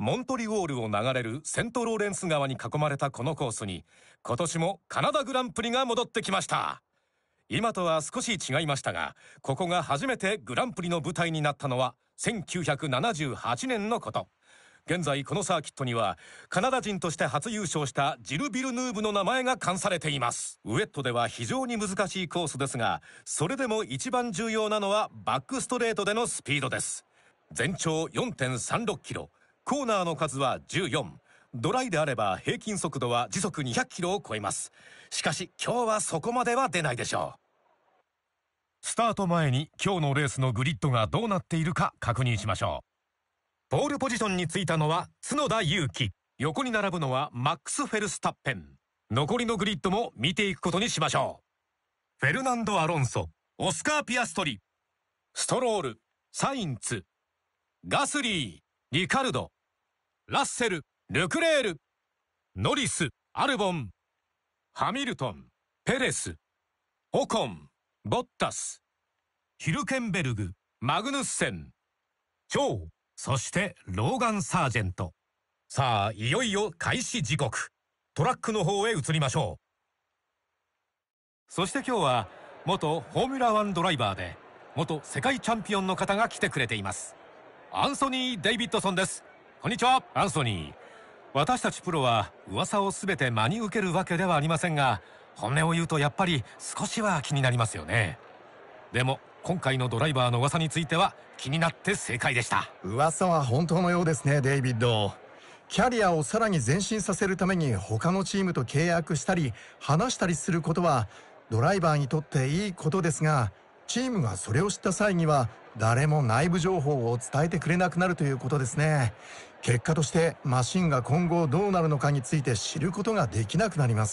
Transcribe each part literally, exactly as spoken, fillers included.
モントリオールを流れるセントローレンス川に囲まれたこのコースに今年もカナダグランプリが戻ってきました。今とは少し違いましたが、ここが初めてグランプリの舞台になったのはせんきゅうひゃくななじゅうはちねんのこと。現在このサーキットにはカナダ人として初優勝したジル・ビルヌーブの名前が冠されています。ウェットでは非常に難しいコースですが、それでも一番重要なのはバックストレートでのスピードです。全長 よんてんさんろくキロ、コーナーの数はじゅうよん、ドライであれば平均速度は時速にひゃくキロを超えます。しかし今日はそこまでは出ないでしょう。スタート前に今日のレースのグリッドがどうなっているか確認しましょう。ポールポジションについたのは角田裕樹、横に並ぶのはマックス・フェルスタッペン。残りのグリッドも見ていくことにしましょう。フェルナンド・アロンソ、オスカー・ピアストリ、ストロール、サインツ、ガスリー、リカルド、ラッセル、ルクレール、ノリス、アルボン、ハミルトン、ペレス、オコン、ボッタス、ヒルケンベルグ、マグヌッセン、チョウ、そしてローガン・サージェント。さあ、いよいよ開始時刻。トラックの方へ移りましょう。そして今日は元フォーミュラワンドライバーで元世界チャンピオンの方が来てくれています。アンソニー・デイビッドソンです。こんにちは。アンソニー、私たちプロは噂を全て真に受けるわけではありませんが、本音を言うとやっぱり少しは気になりますよね。でも今回のドライバーの噂については気になって正解でした。 噂は本当のようですね、デイビッド。キャリアをさらに前進させるために他のチームと契約したり話したりすることはドライバーにとっていいことですが、チームがそれを知った際には誰も内部情報を伝えてくれなくなるということですね。結果としてマシンが今後どうなるのかについて知ることができなくなります。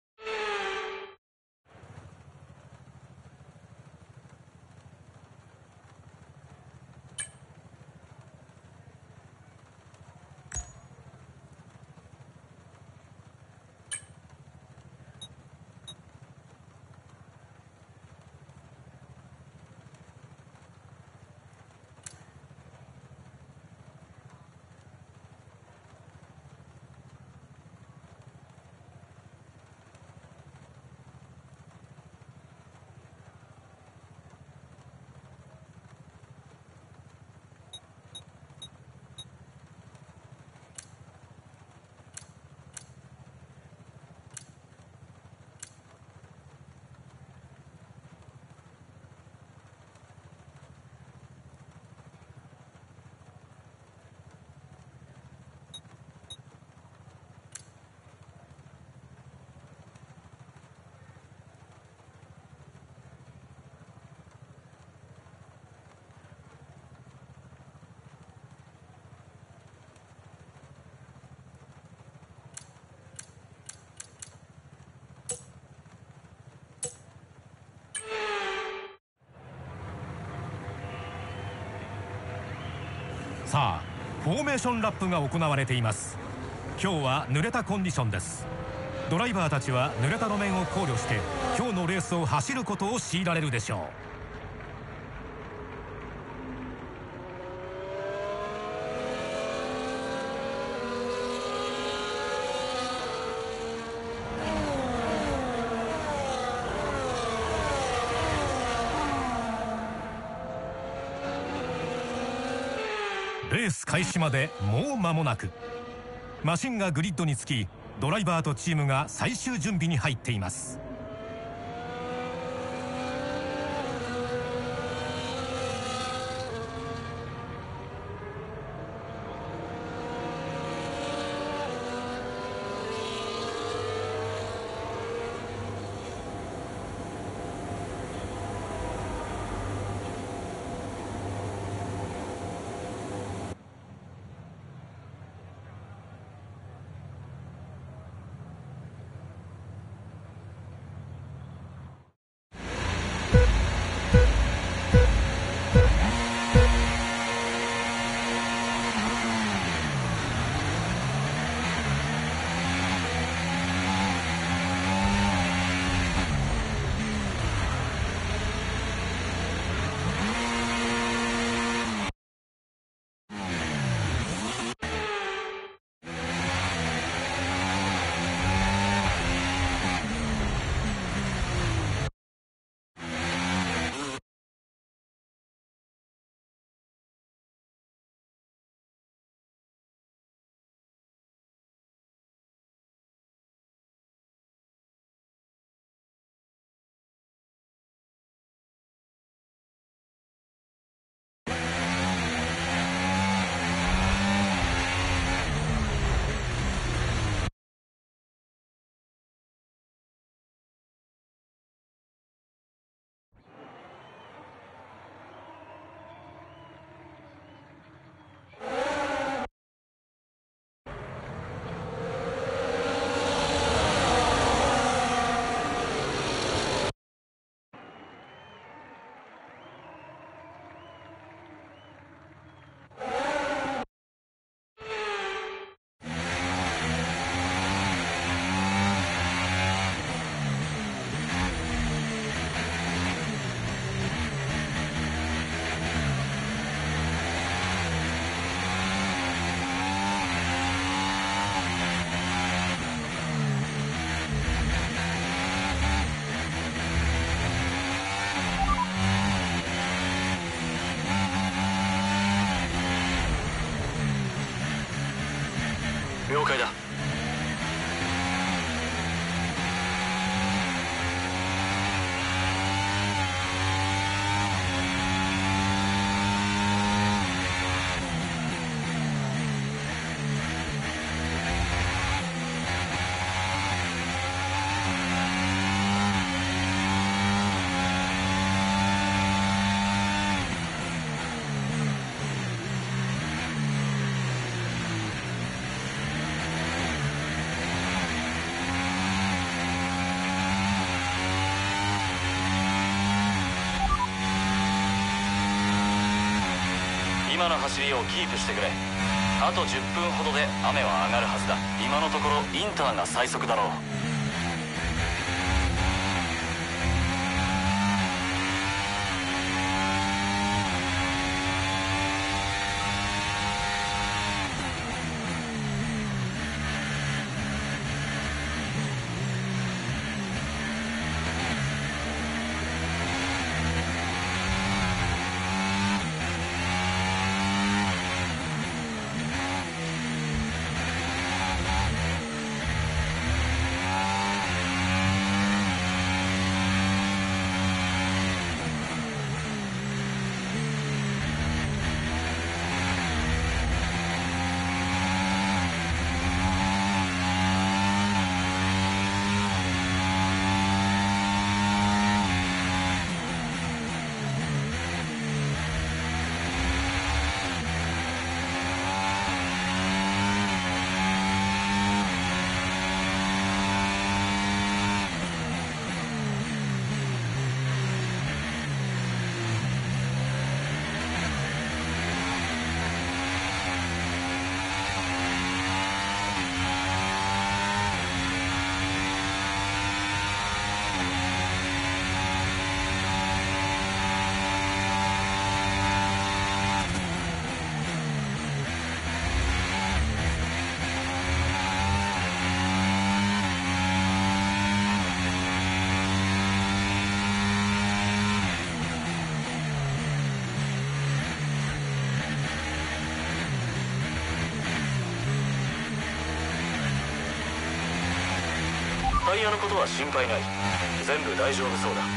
さあ、フォーメーションラップが行われています。今日は濡れたコンディションです。ドライバーたちは濡れた路面を考慮して今日のレースを走ることを強いられるでしょう。レース開始までもう間もなく。マシンがグリッドにつき、ドライバーとチームが最終準備に入っています。 了解だ。今の走りをキープしてくれ。あとじゅっぷんほどで雨は上がるはずだ。今のところインターが最速だろう。タイヤのことは心配ない。全部大丈夫そうだ。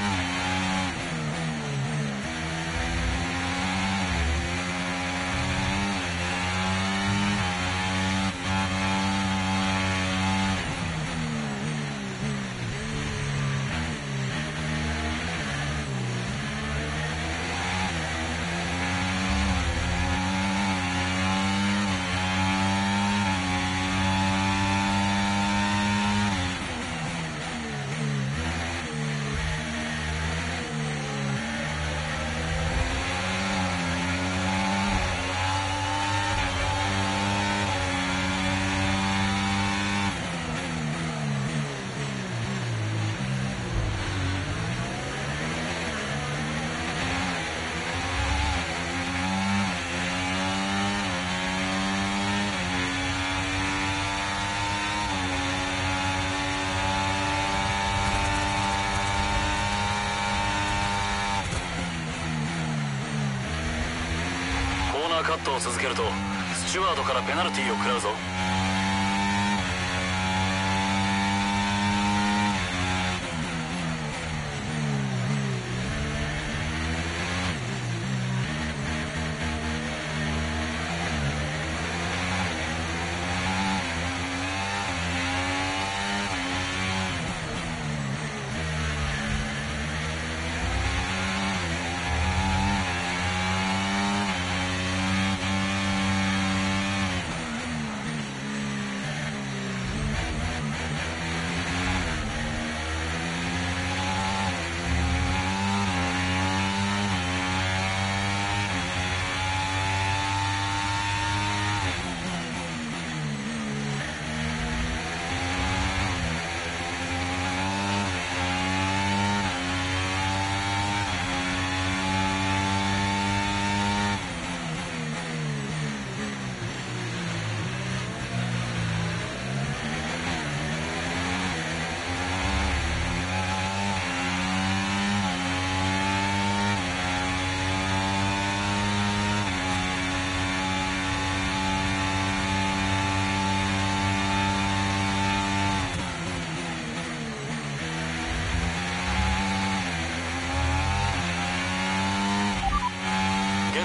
カットを続けるとスチュワードからペナルティーを食らうぞ。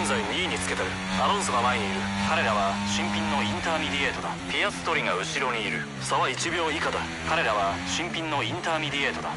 在にいにつけてる。アロンソが前にいる。彼らは新品のインターミディエートだ。ピアストリが後ろにいる。差はいちびょう以下だ。彼らは新品のインターミディエートだ。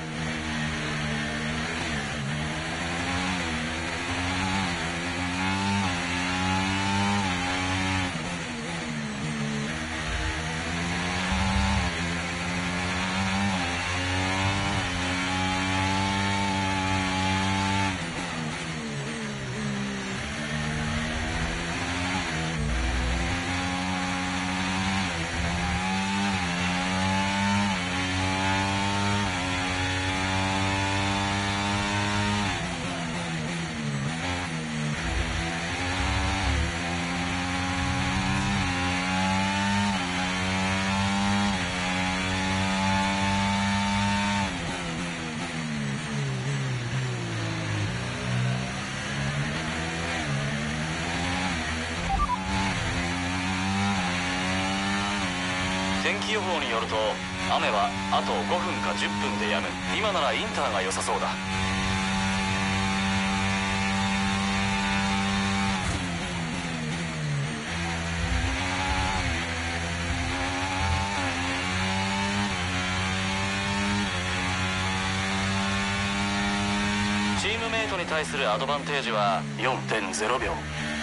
天気予報によると雨はあとごふんかじゅっぷんで止む。今ならインターが良さそうだ。チームメイトに対するアドバンテージは よんてんゼロびょう。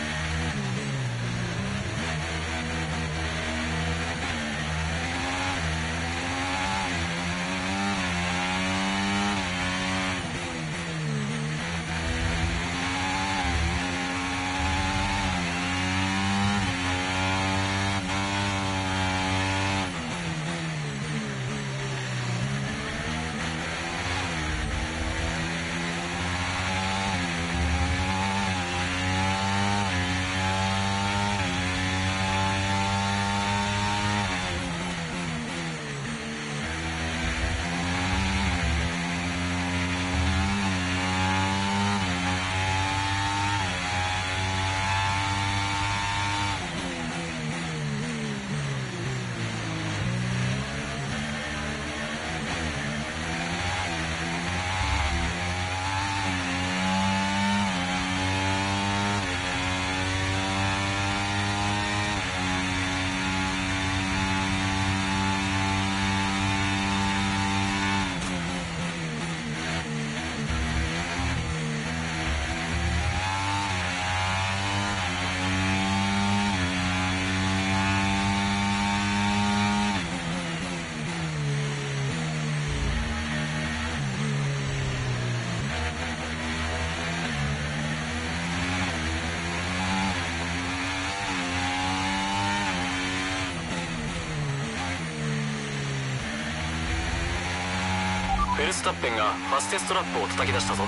フェルスタッペンがファステストラップを叩き出したぞ。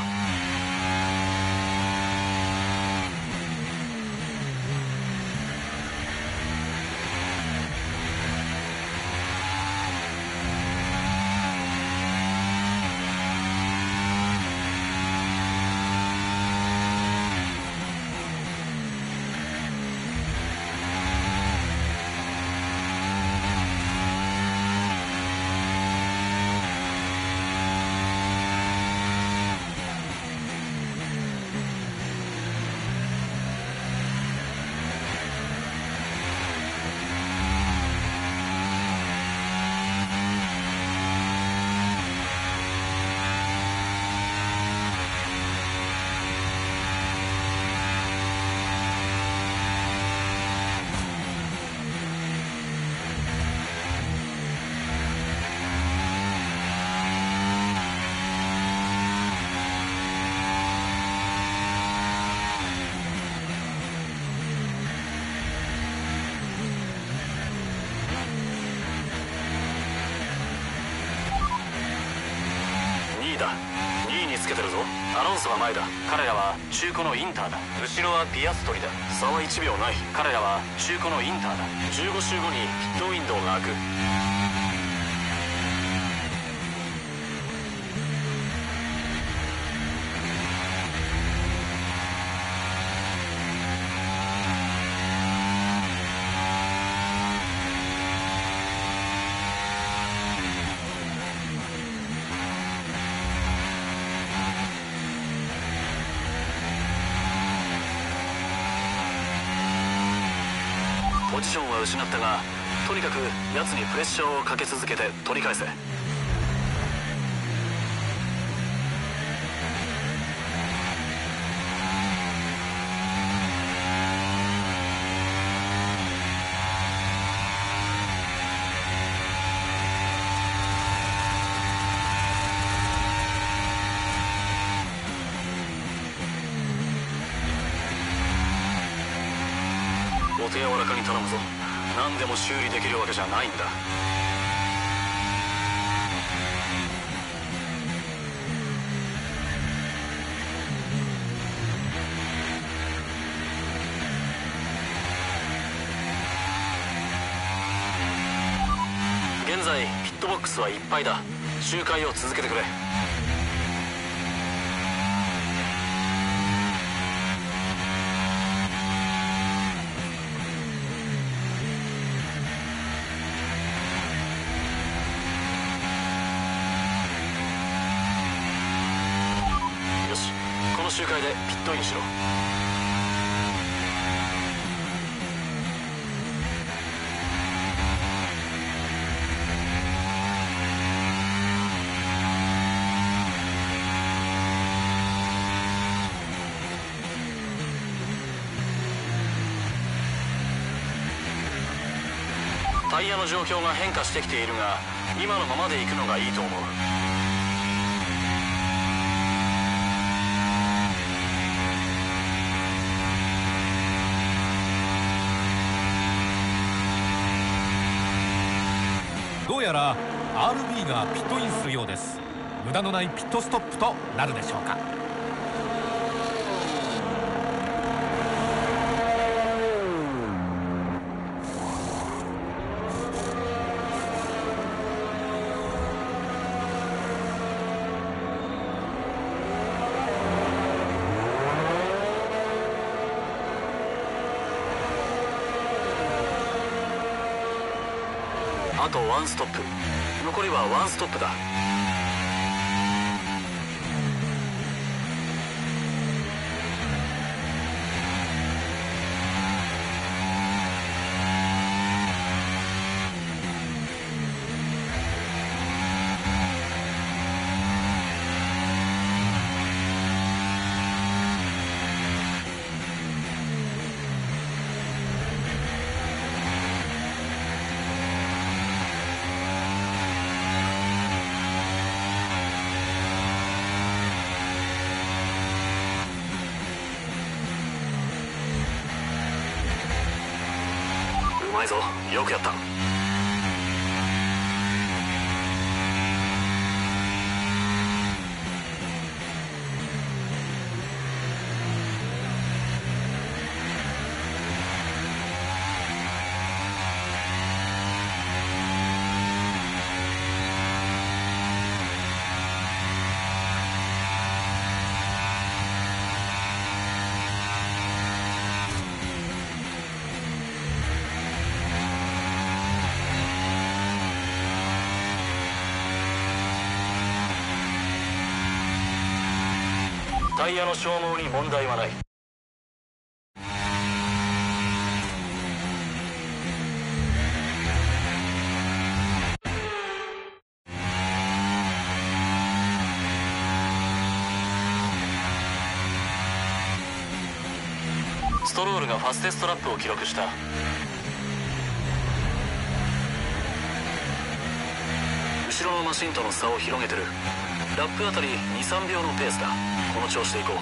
にいにつけてるぞ。アロンソは前だ。彼らは中古のインターだ。後ろはピアストリだ。差はいちびょうない。彼らは中古のインターだ。じゅうご周後にピットウィンドウが開く。 ジションは失ったが、とにかく奴にプレッシャーをかけ続けて取り返せ。お手柔らかに頼むぞ。何でも修理できるわけじゃないんだ。現在ピットボックスはいっぱいだ。周回を続けてくれ。よし、この周回でピットインしろ。タイヤの状況が変化してきているが、今のままで行くのがいいと思う。 どうやら アールビー がピットインするようです。無駄のないピットストップとなるでしょうか。 あとワンストップ。残りはワンストップだ。うまいぞ、よくやった。タイヤの消耗に問題はない。ストロールがファステストラップを記録した。後ろのマシンとの差を広げてる。ラップあたりにさんびょうのペースだ。この調子でいこう。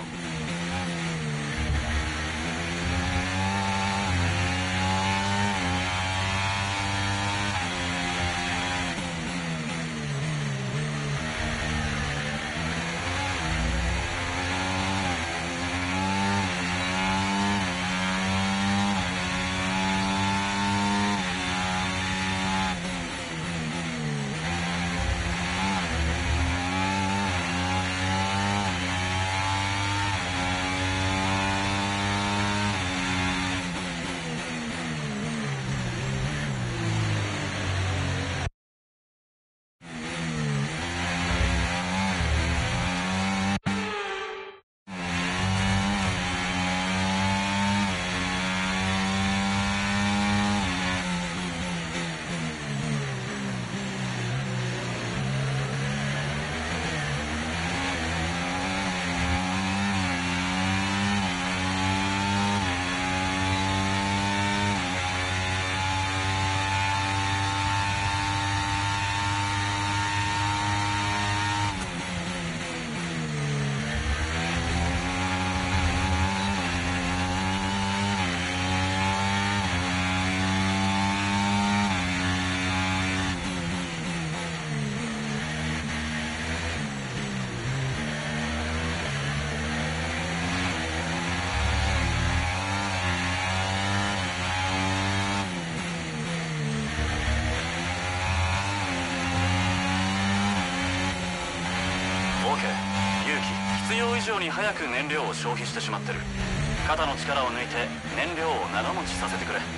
け。勇気、必要以上に早く燃料を消費してしまってる。肩の力を抜いて燃料を長持ちさせてくれ。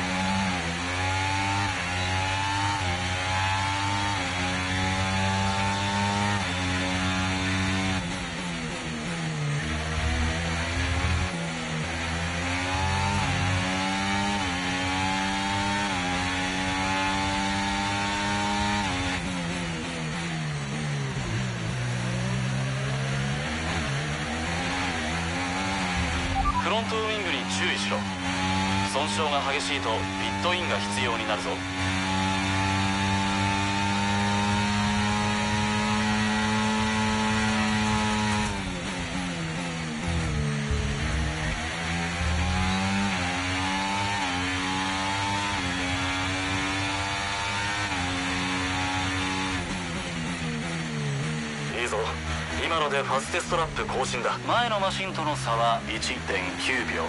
フロントウイングに注意しろ。損傷が激しいとピットインが必要になるぞ。いいぞ。今のでファステストラップ更新だ。前のマシンとの差は いってんきゅうびょう。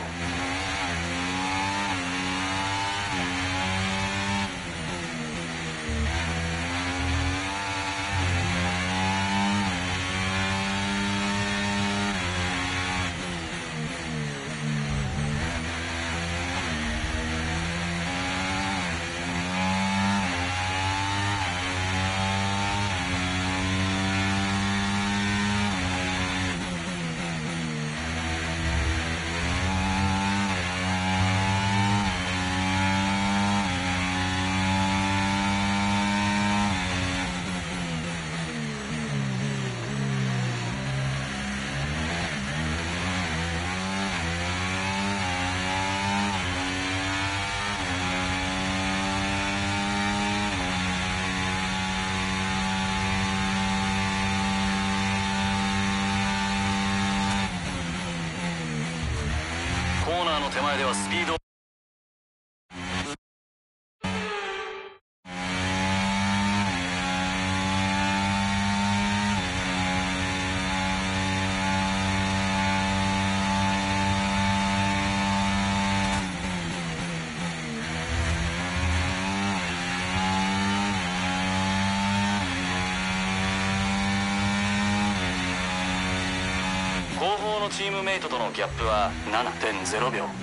コーナーの手前ではスピード。後方のチームメイトとのギャップは ななてんぜろびょう。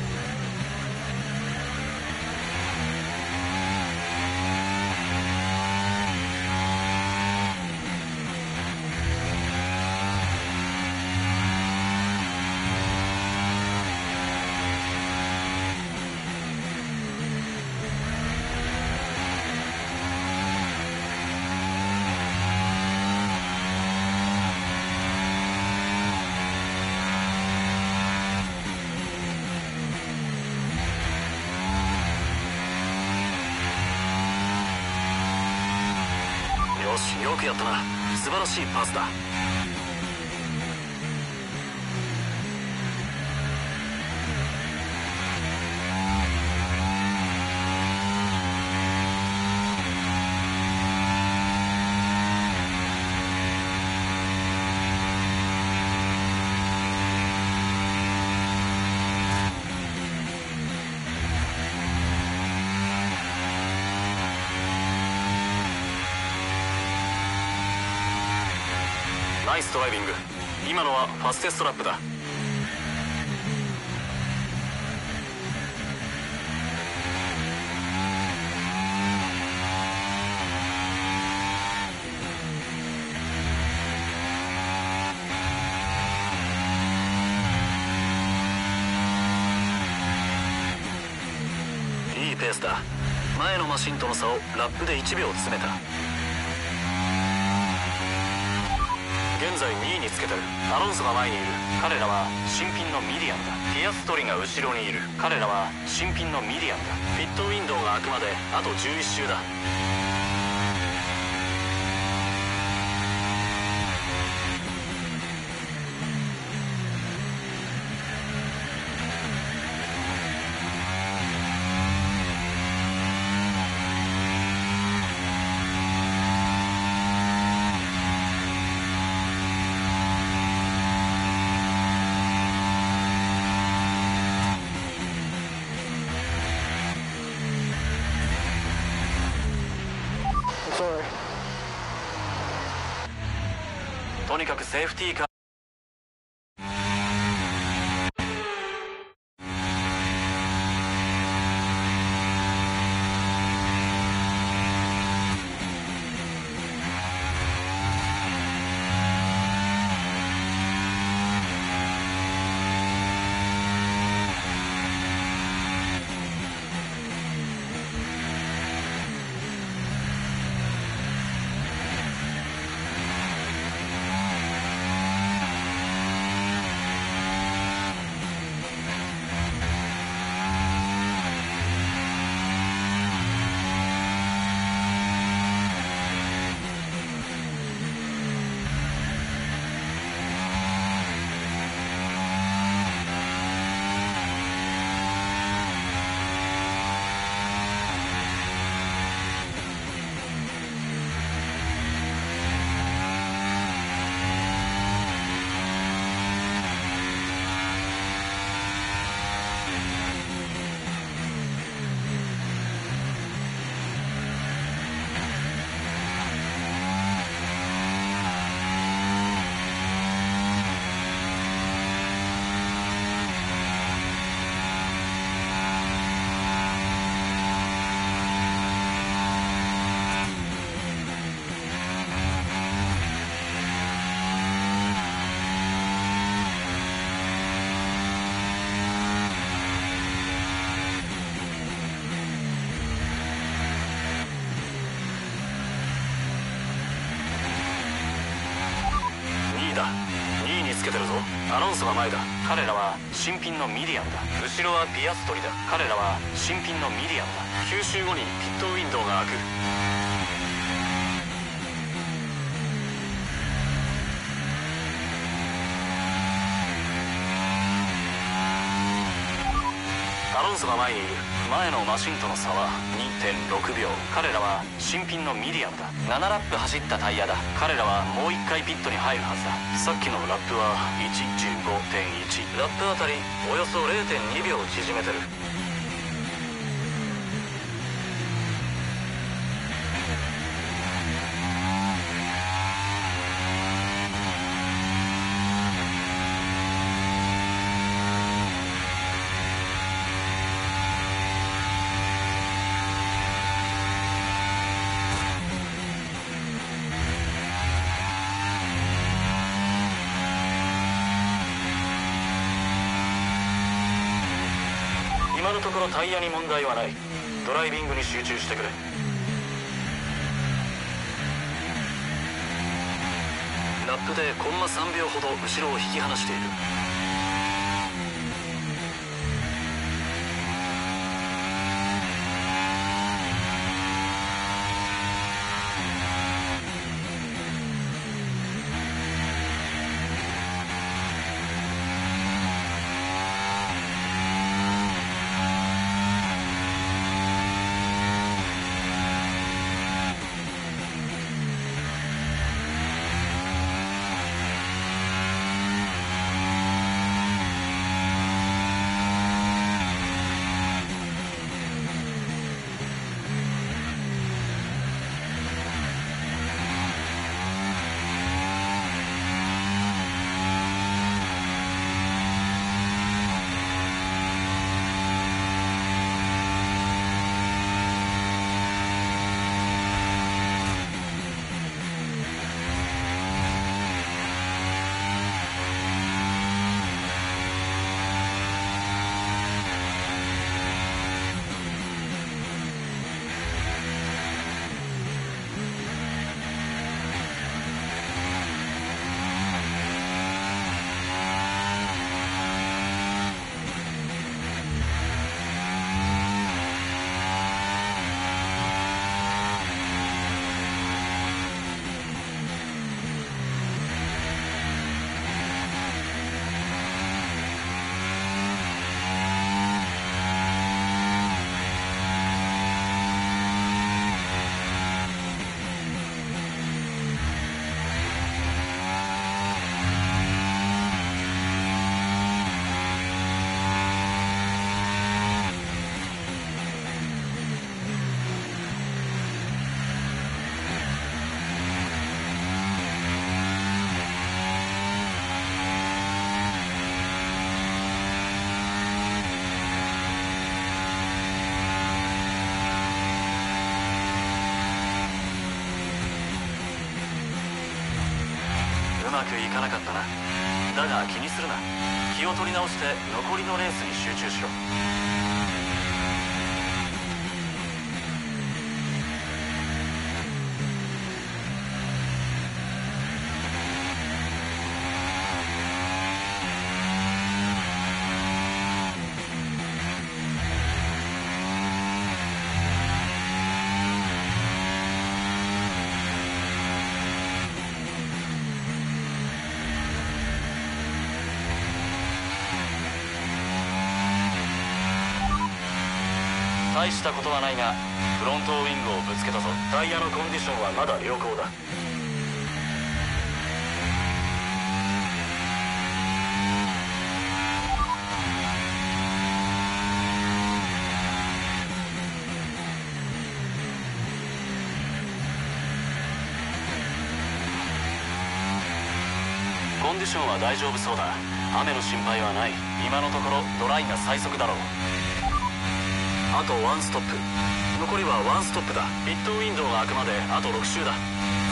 よし、よくやったな。素晴らしいパスだ。ナイスドライビング。今のはファステストラップだ。いいペースだ。前のマシンとの差をラップでいちびょう詰めた。現在にいにつけてる。アロンソが前にいる。彼らは新品のミディアムだ。ピアストリが後ろにいる。彼らは新品のミディアムだ。ピットウィンドウが開くまであとじゅういっ周だ。 とにかくセーフティーカー。にいにつけてるぞ。アロンソが前だ。彼らは新品のミディアムだ。後ろはピアストリだ。彼らは新品のミディアムだ。吸収後にピットウィンドウが開く。アロンソが前にいる。前のマシンとの差は にてんろくびょう。彼らは新品のミディアムだ。ななラップ走ったタイヤだ。彼らはもういっかいピットに入るはずだ。さっきのラップはいちじゅうごてんいち。ラップあたりおよそ れいてんにびょう縮めてる。今のところタイヤに問題はない。ドライビングに集中してくれ。ラップでコンマさんびょうほど後ろを引き離している。 まくいかなかったな。だが気にするな。気を取り直して残りのレースに集中しろ。大したことはないがフロントウィングをぶつけたぞ。タイヤのコンディションはまだ良好だ。コンディションは大丈夫そうだ。雨の心配はない。今のところドライが最速だろう。あとワンストップ。残りはワンストップだ。ピットウィンドウが開くまであとろく周だ。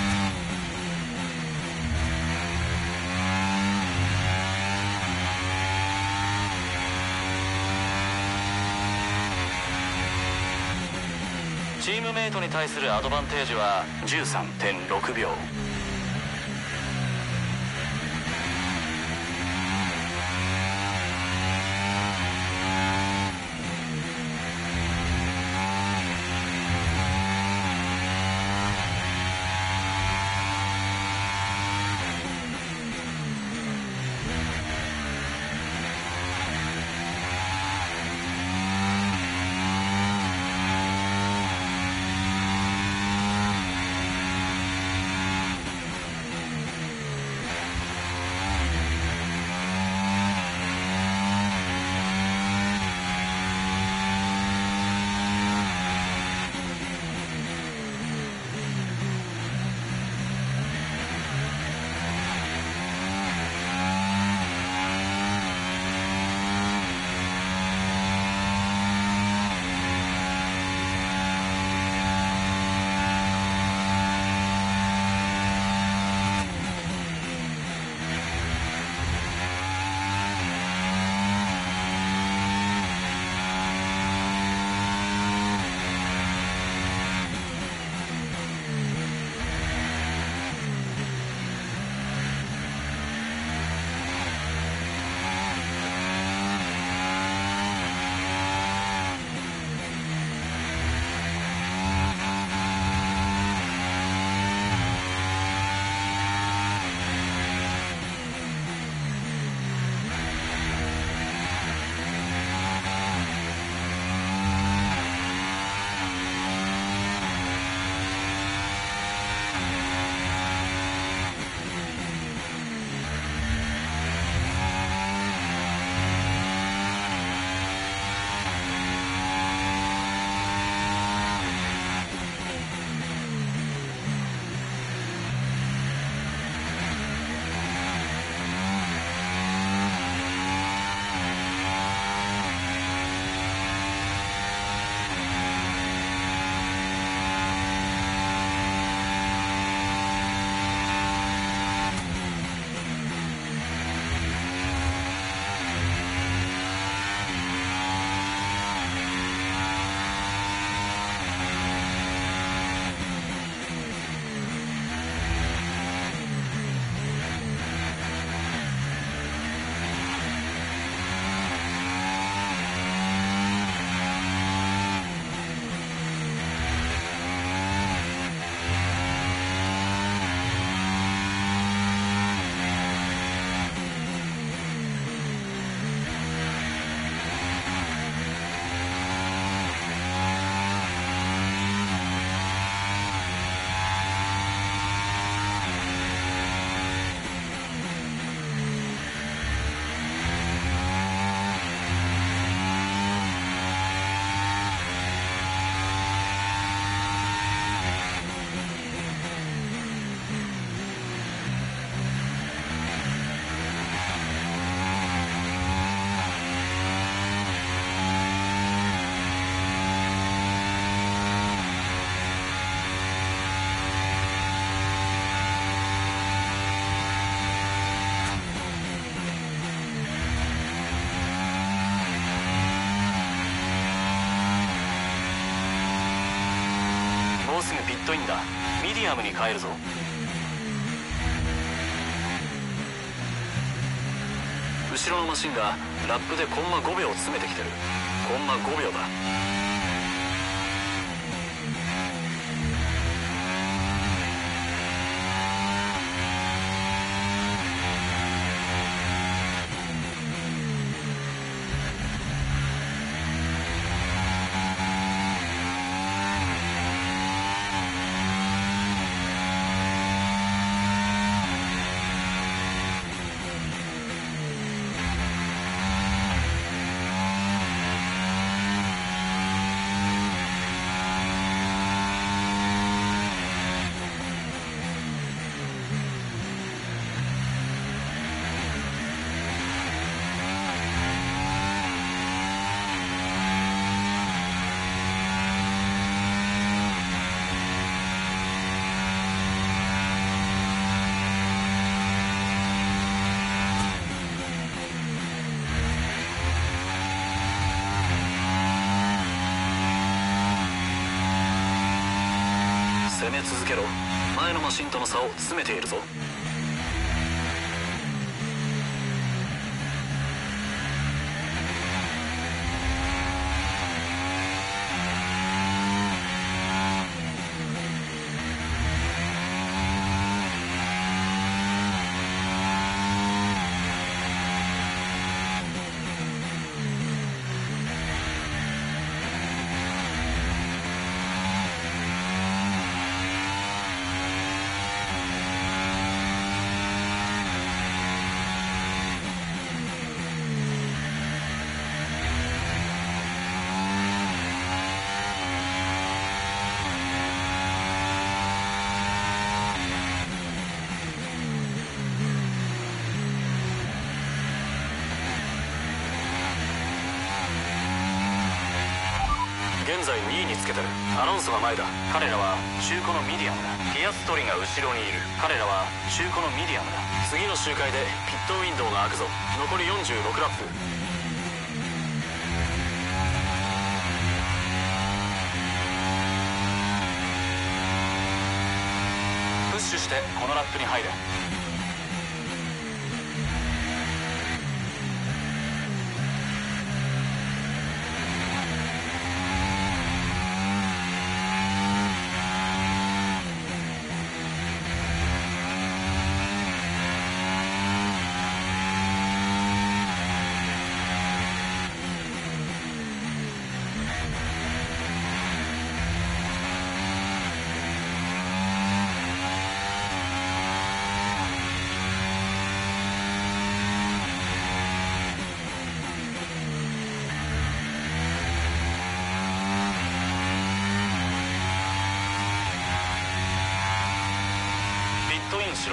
チームメイトに対するアドバンテージは じゅうさんてんろくびょう。 すぐピットインだ。ミディアムに変えるぞ。後ろのマシンがラップでコンマごびょう詰めてきてる。コンマごびょうだ。攻め続けろ。前のマシンとの差を詰めているぞ。現在にいにつけてる。アロンソが前だ。彼らは中古のミディアムだ。ピアストリが後ろにいる。彼らは中古のミディアムだ。次の周回でピットウィンドウが開くぞ。残りよんじゅうろくラップ。プッシュしてこのラップに入れ。しろ。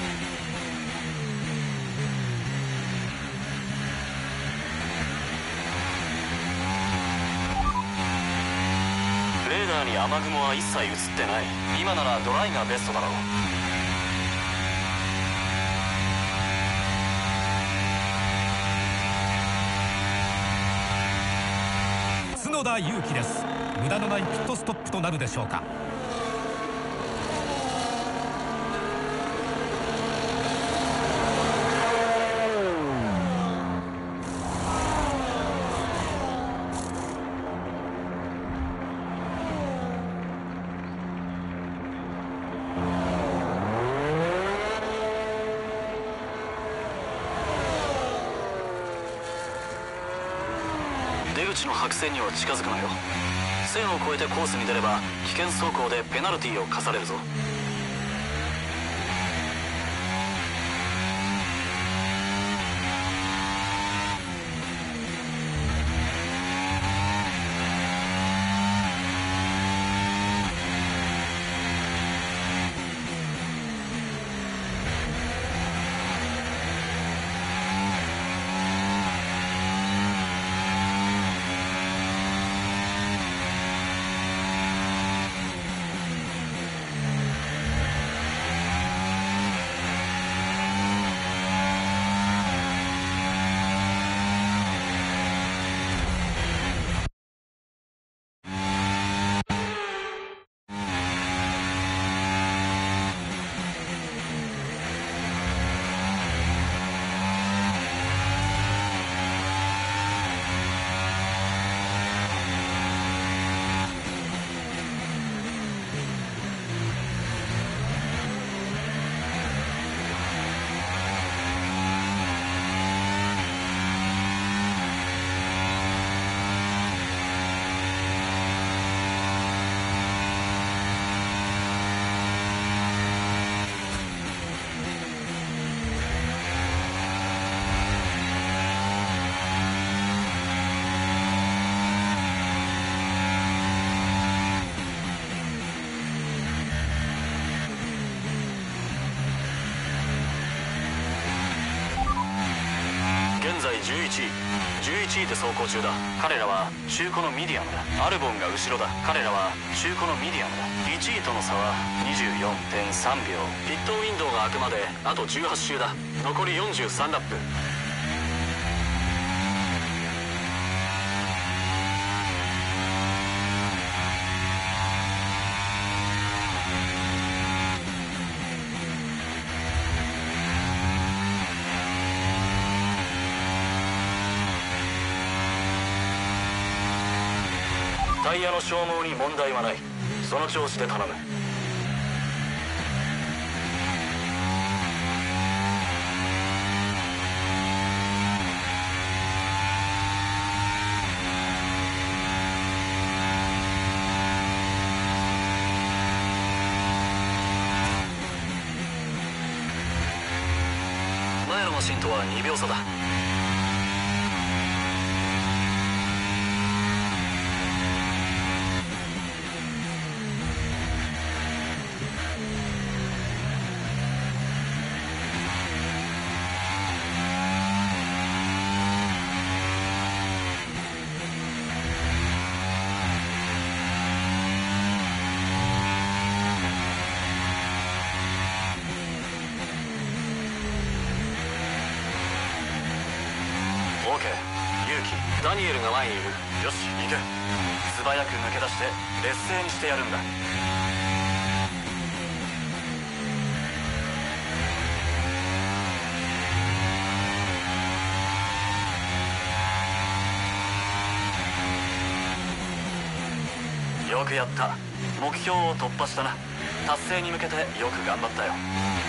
レーダーに雨雲は一切映ってない。今ならドライがベストだろう。 角田裕樹です。無駄のないピットストップとなるでしょうか。 出口の白線には近づくなよ。線を越えてコースに出れば危険走行でペナルティーを課されるぞ。 いちい、じゅういちいで走行中だ。彼らは中古のミディアムだ。アルボンが後ろだ。彼らは中古のミディアムだ。いちいとの差は にじゅうよんてんさんびょう。ピットウィンドウが開くまであとじゅうはち周だ。残りよんじゅうさんラップ。タイヤの消耗に問題はない。その調子で頼む。前のマシンとはにびょう差だ。ダニエルが前にいる。よし行け。素早く抜け出して劣勢にしてやるんだ。よくやった。目標を突破したな。達成に向けてよく頑張ったよ。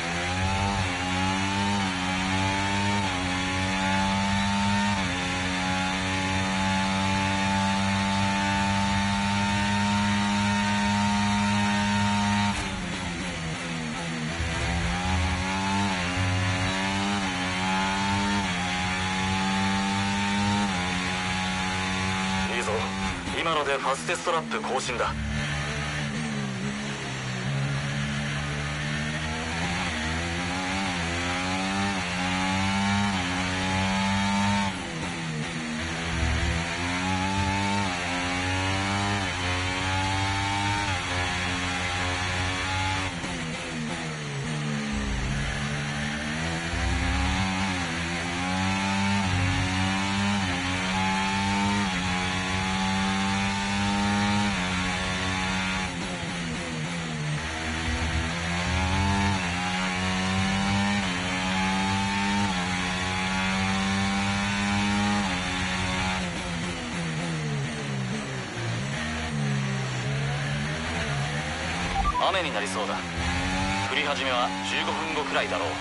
今のでファステストラップ更新だ。雨になりそうだ。降り始めはじゅうごふんごくらいだろう。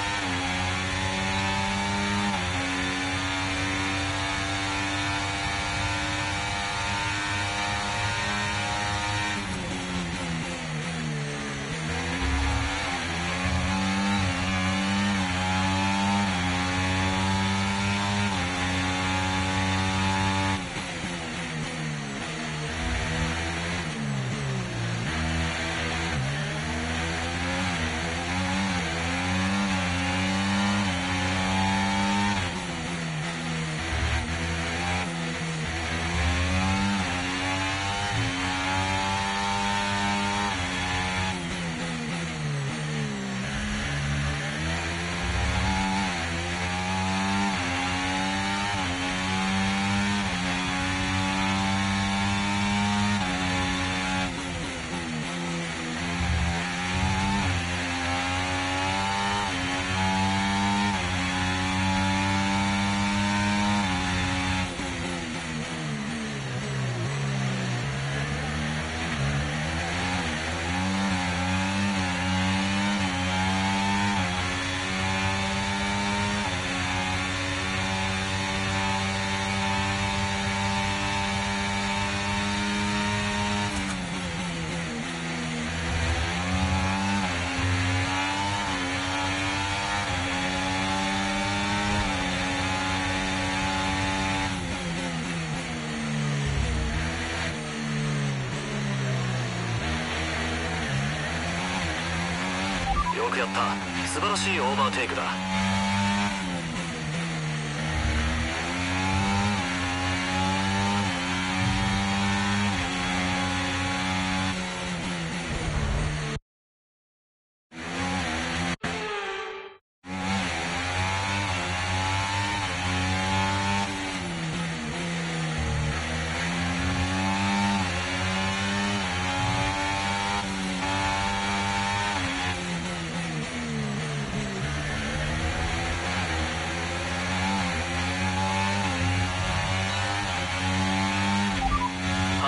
よくやった。素晴らしいオーバーテイクだ。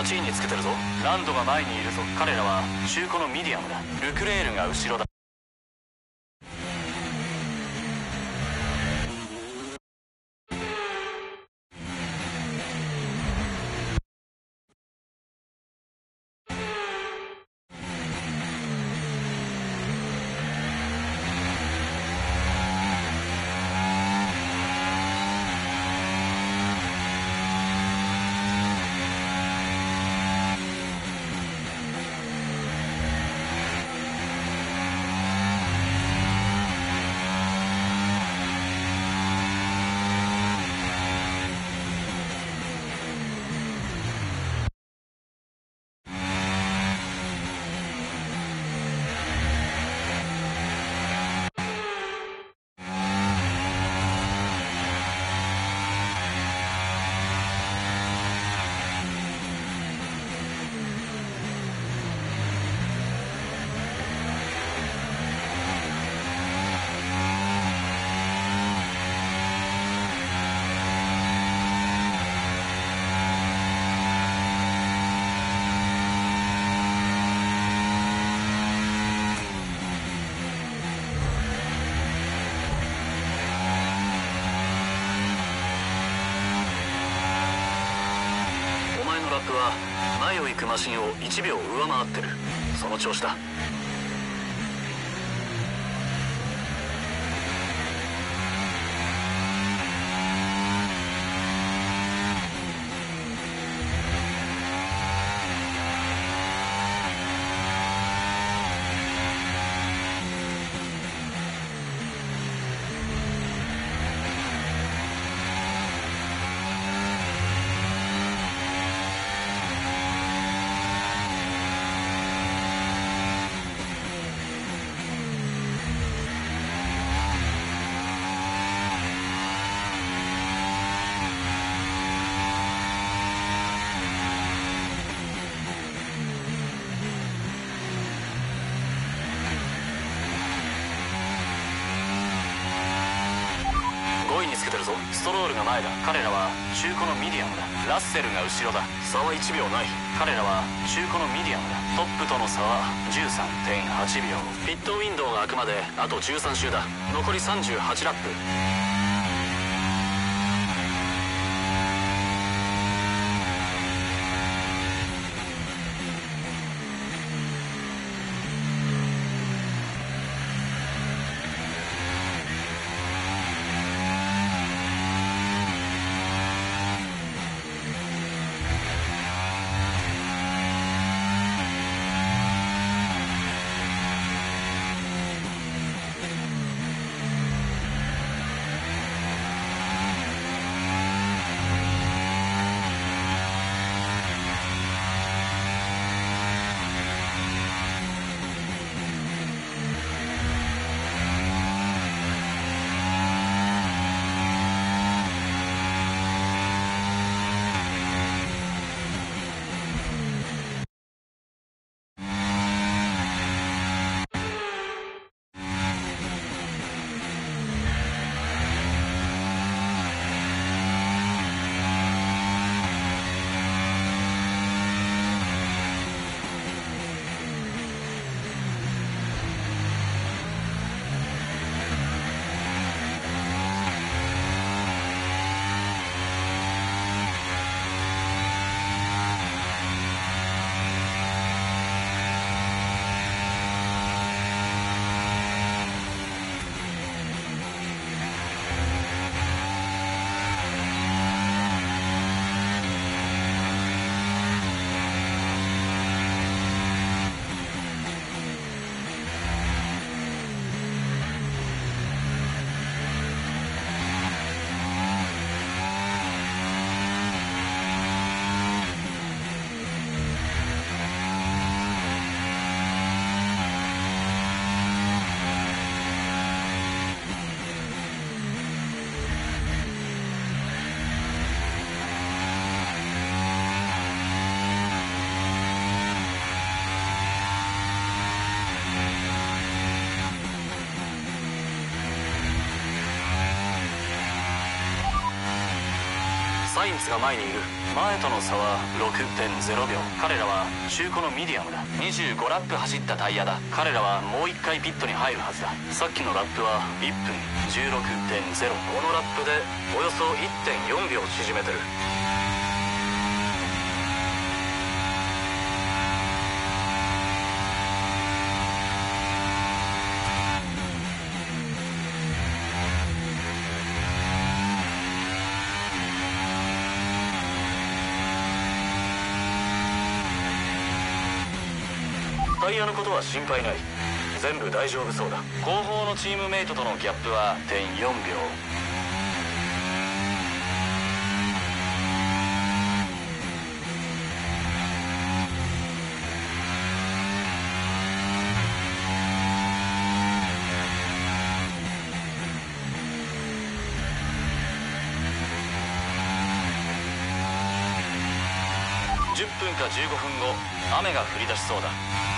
はちいにつけてるぞ。ランドが前にいるぞ。彼らは中古のミディアムだ。ルクレールが後ろだ。ラップは前を行くマシンをいちびょう上回ってる。その調子だ。ごいにつけてるぞ。ストロールが前だ。彼らは中古のミディアムだ。ラッセルが後ろだ。差はいちびょうない。彼らは中古のミディアムだ。トップとの差は じゅうさんてんはちびょう。ピットウィンドウが開くまであとじゅうさん周だ。残りさんじゅうはちラップ。 サインツが前にいる。前との差は ろくてんゼロびょう。彼らは中古のミディアムだ。にじゅうごラップ走ったタイヤだ。彼らはもういっかいピットに入るはずだ。さっきのラップはいっぷんじゅうろくてんゼロ。このラップでおよそ いってんよんびょう縮めてる。タイヤのことは心配ない。全部大丈夫そうだ。後方のチームメイトとのギャップは れいてんよんびょう。じゅっぷんかじゅうごふんご、雨が降り出しそうだ。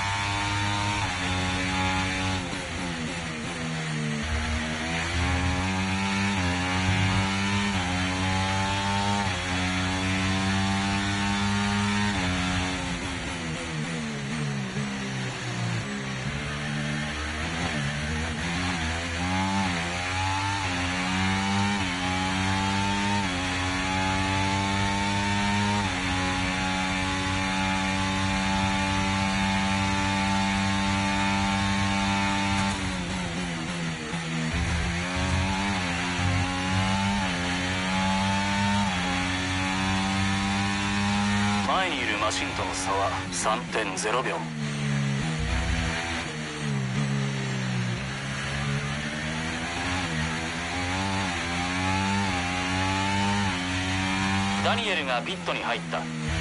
前にいるマシンとの差は さんてんゼロびょう。ダニエルがピットに入った。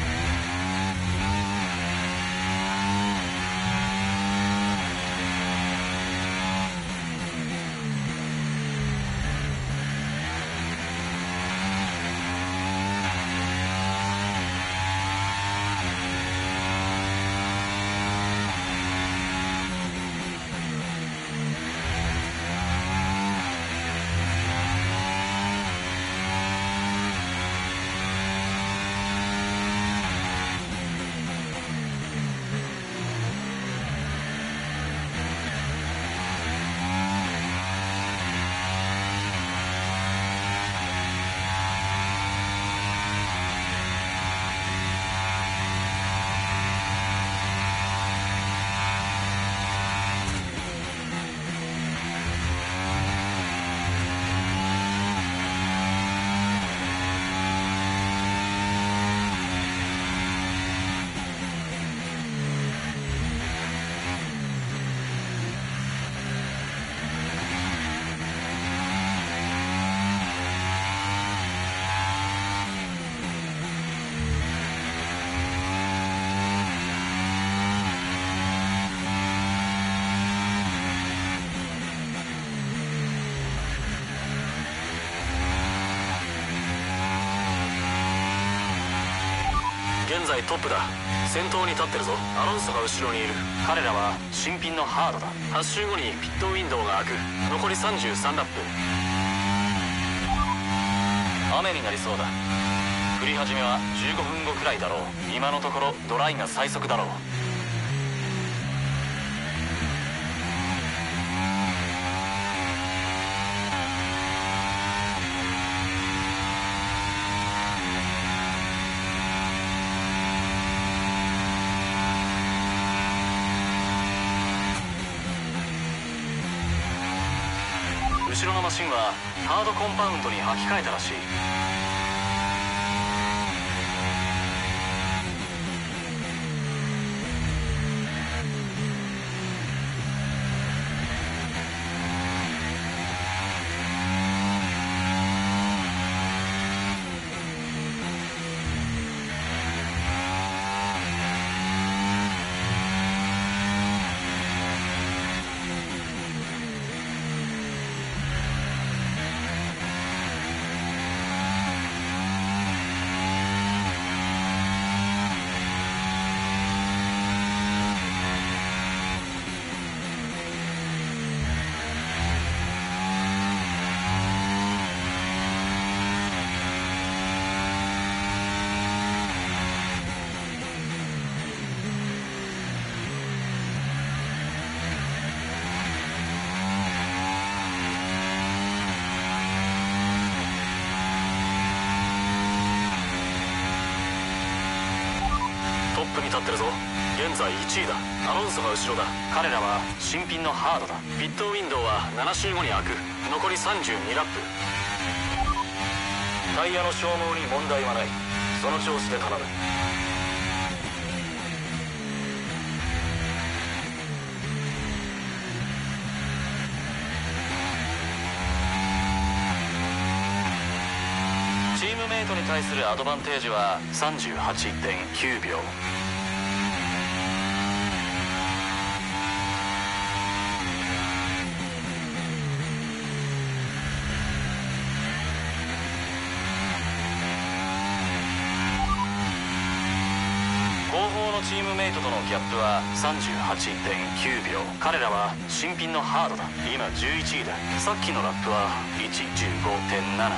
現在トップだ。先頭に立ってるぞ。アロンソが後ろにいる。彼らは新品のハードだ。はち周後にピットウィンドウが開く。残りさんじゅうさんラップ。雨になりそうだ。降り始めはじゅうごふんごくらいだろう。今のところドライが最速だろう。後ろのマシンはハードコンパウンドに履き替えたらしい。 立ってるぞ。現在いちいだ。アロンソが後ろだ。彼らは新品のハードだ。ピットウィンドウはなな周ごに開く。残りさんじゅうにラップ。タイヤの消耗に問題はない。その調子で頼む。チームメイトに対するアドバンテージは さんじゅうはちてんきゅうびょう。チームメイトとのギャップは さんじゅうはちてんきゅうびょう。彼らは新品のハードだ。今じゅういちいだ。さっきのラップはいちじゅうごてんなな。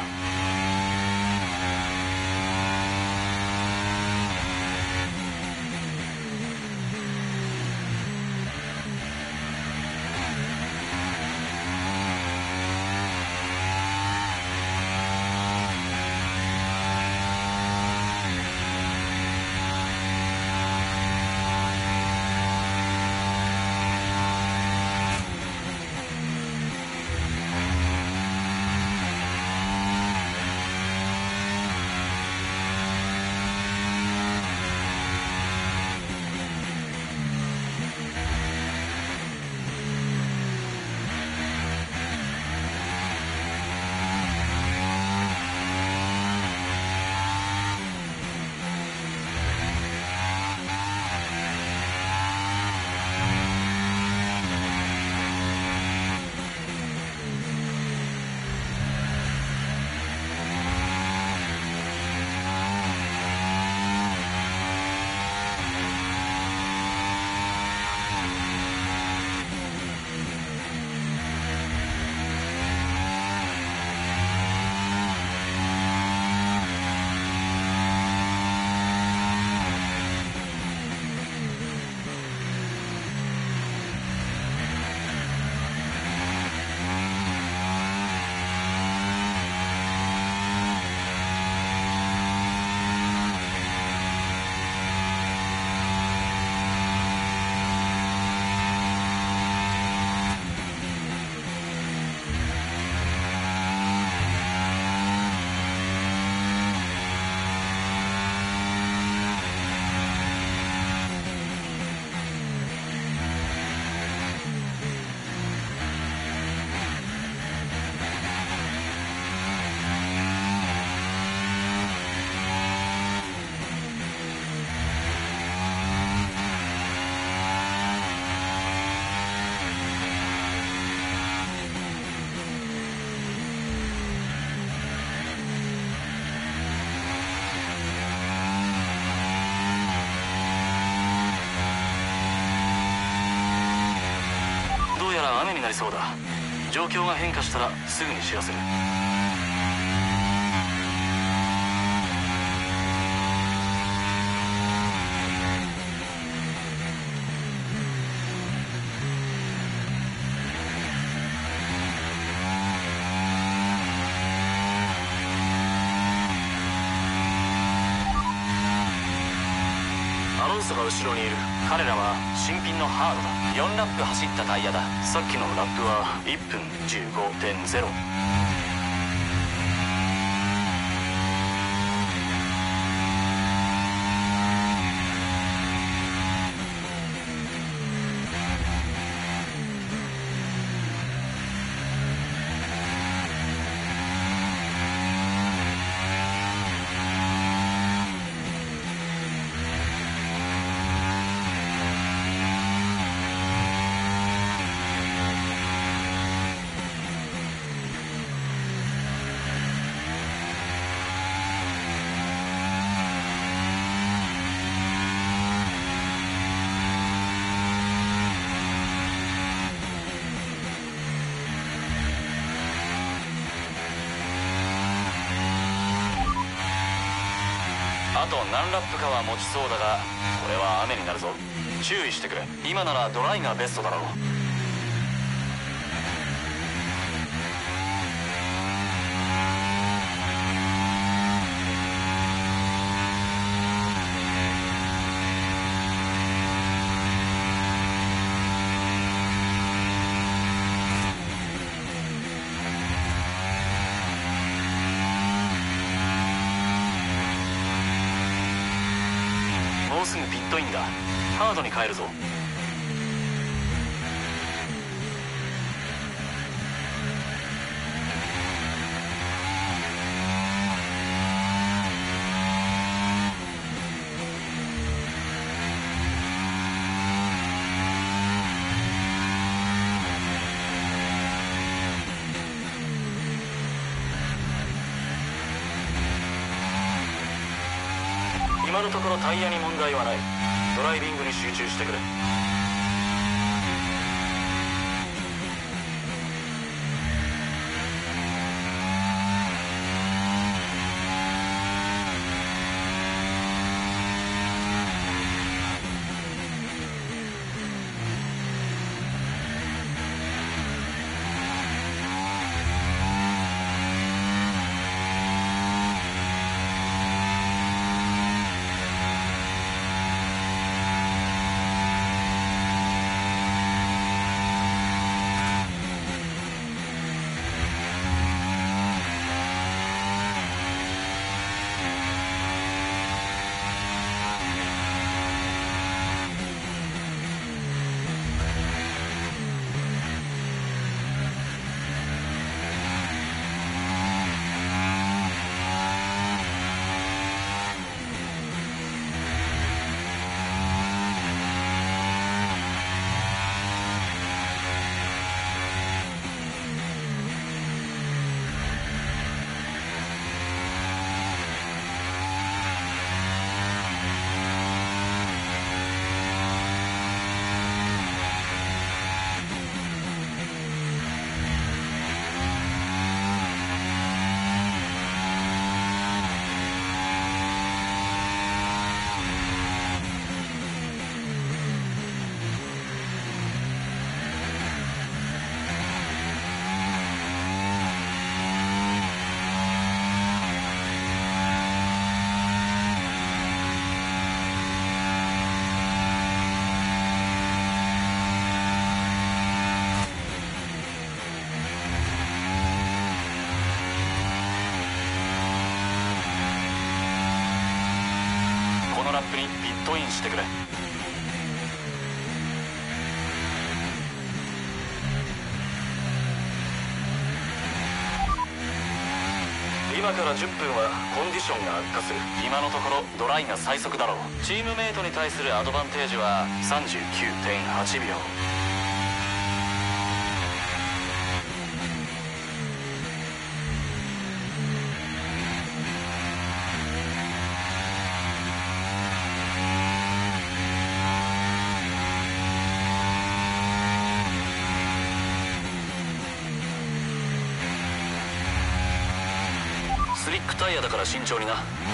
雨になりそうだ。状況が変化したらすぐに知らせる。アロンソが後ろにいる。彼らは新品のハードだ。よんラップ走ったタイヤだ。さっきのラップはいっぷんじゅうごてんゼロ。あと何ラップかは持ちそうだが、これは雨になるぞ。注意してくれ。今ならドライがベストだろう。 うすぐピットインだ。ハードに変えるぞ。今のところタイヤに問題はない。ドライビングに集中してくれ。ラップにピットインしてくれ。今からじゅっぷんはコンディションが悪化する。今のところドライが最速だろう。チームメイトに対するアドバンテージは さんじゅうきゅうてんはちびょう。スリックタイヤだから慎重にな。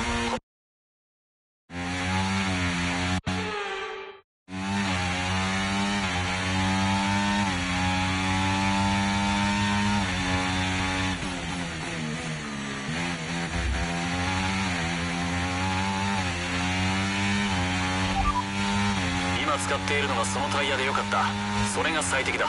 今使っているのがそのタイヤでよかった。それが最適だ。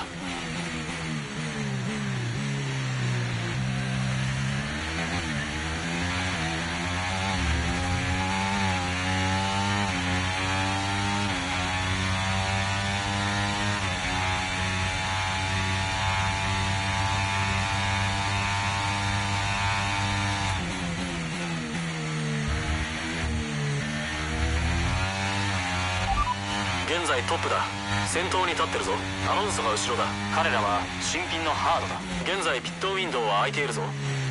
現在トップだ。先頭に立ってるぞ。アロンソが後ろだ。彼らは新品のハードだ。現在ピットウィンドウは開いているぞ。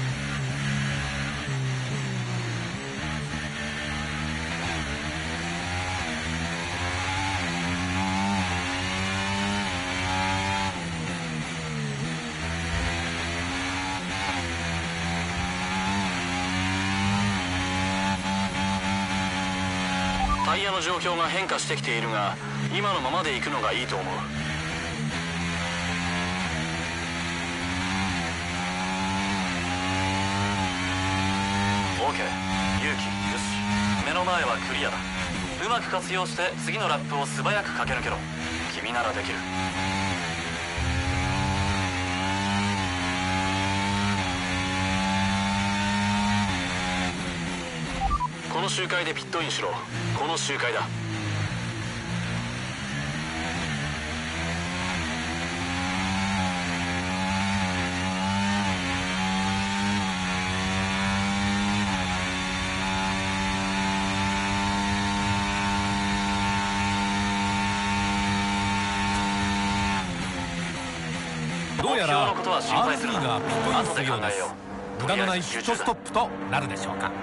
タイヤの状況が変化してきているが、今のままで行くのがいいと思う。オーケー、勇気、よし。目の前はクリアだ。うまく活用して次のラップを素早く駆け抜けろ。君ならできる。この周回でピットインしろ。この周回だ。 どうやら ア目標のことは心配ールすビるーな。 がピットイン後でするようです。 考えよう。 無駄のないピットストップとなるでしょうか。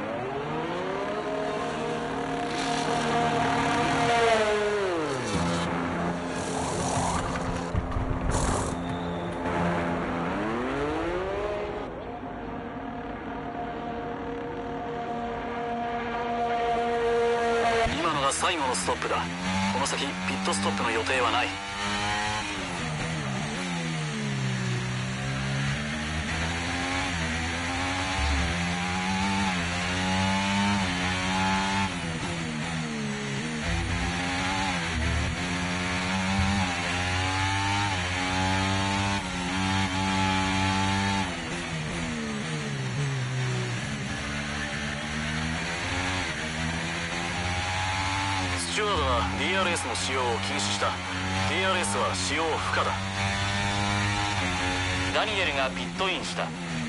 今のが最後のストップだ。この先ピットストップの予定はない。スチュワードは ディーアールエス の使用を禁止した。 ディーアールエス は使用不可だ。ダニエルがピットインした。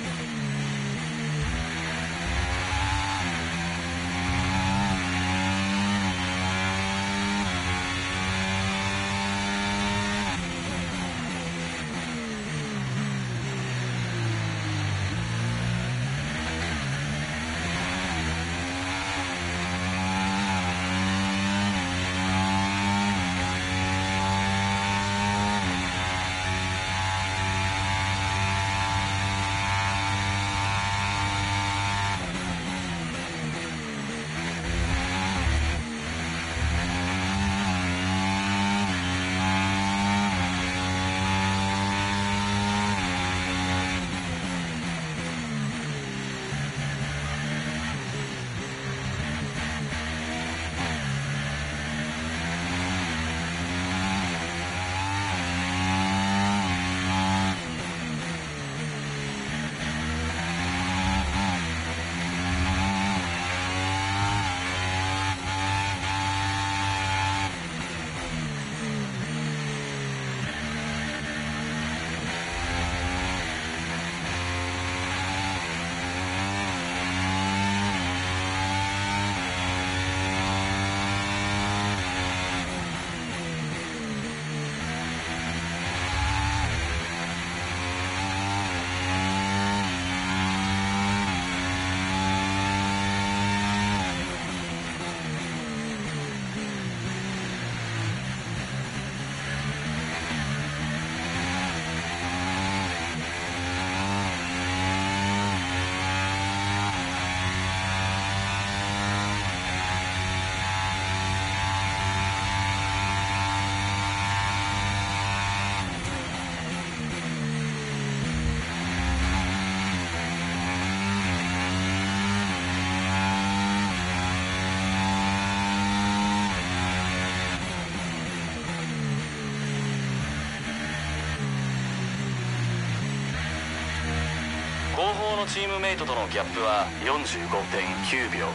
後方のチームメイトとのギャップは よんじゅうごてんきゅうびょう。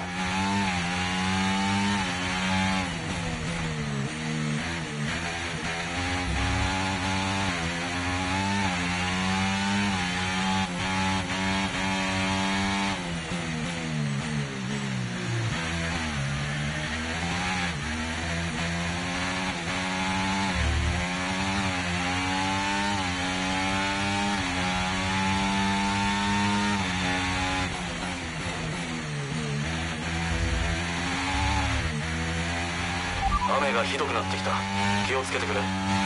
雨がひどくなってきた。気をつけてくれ。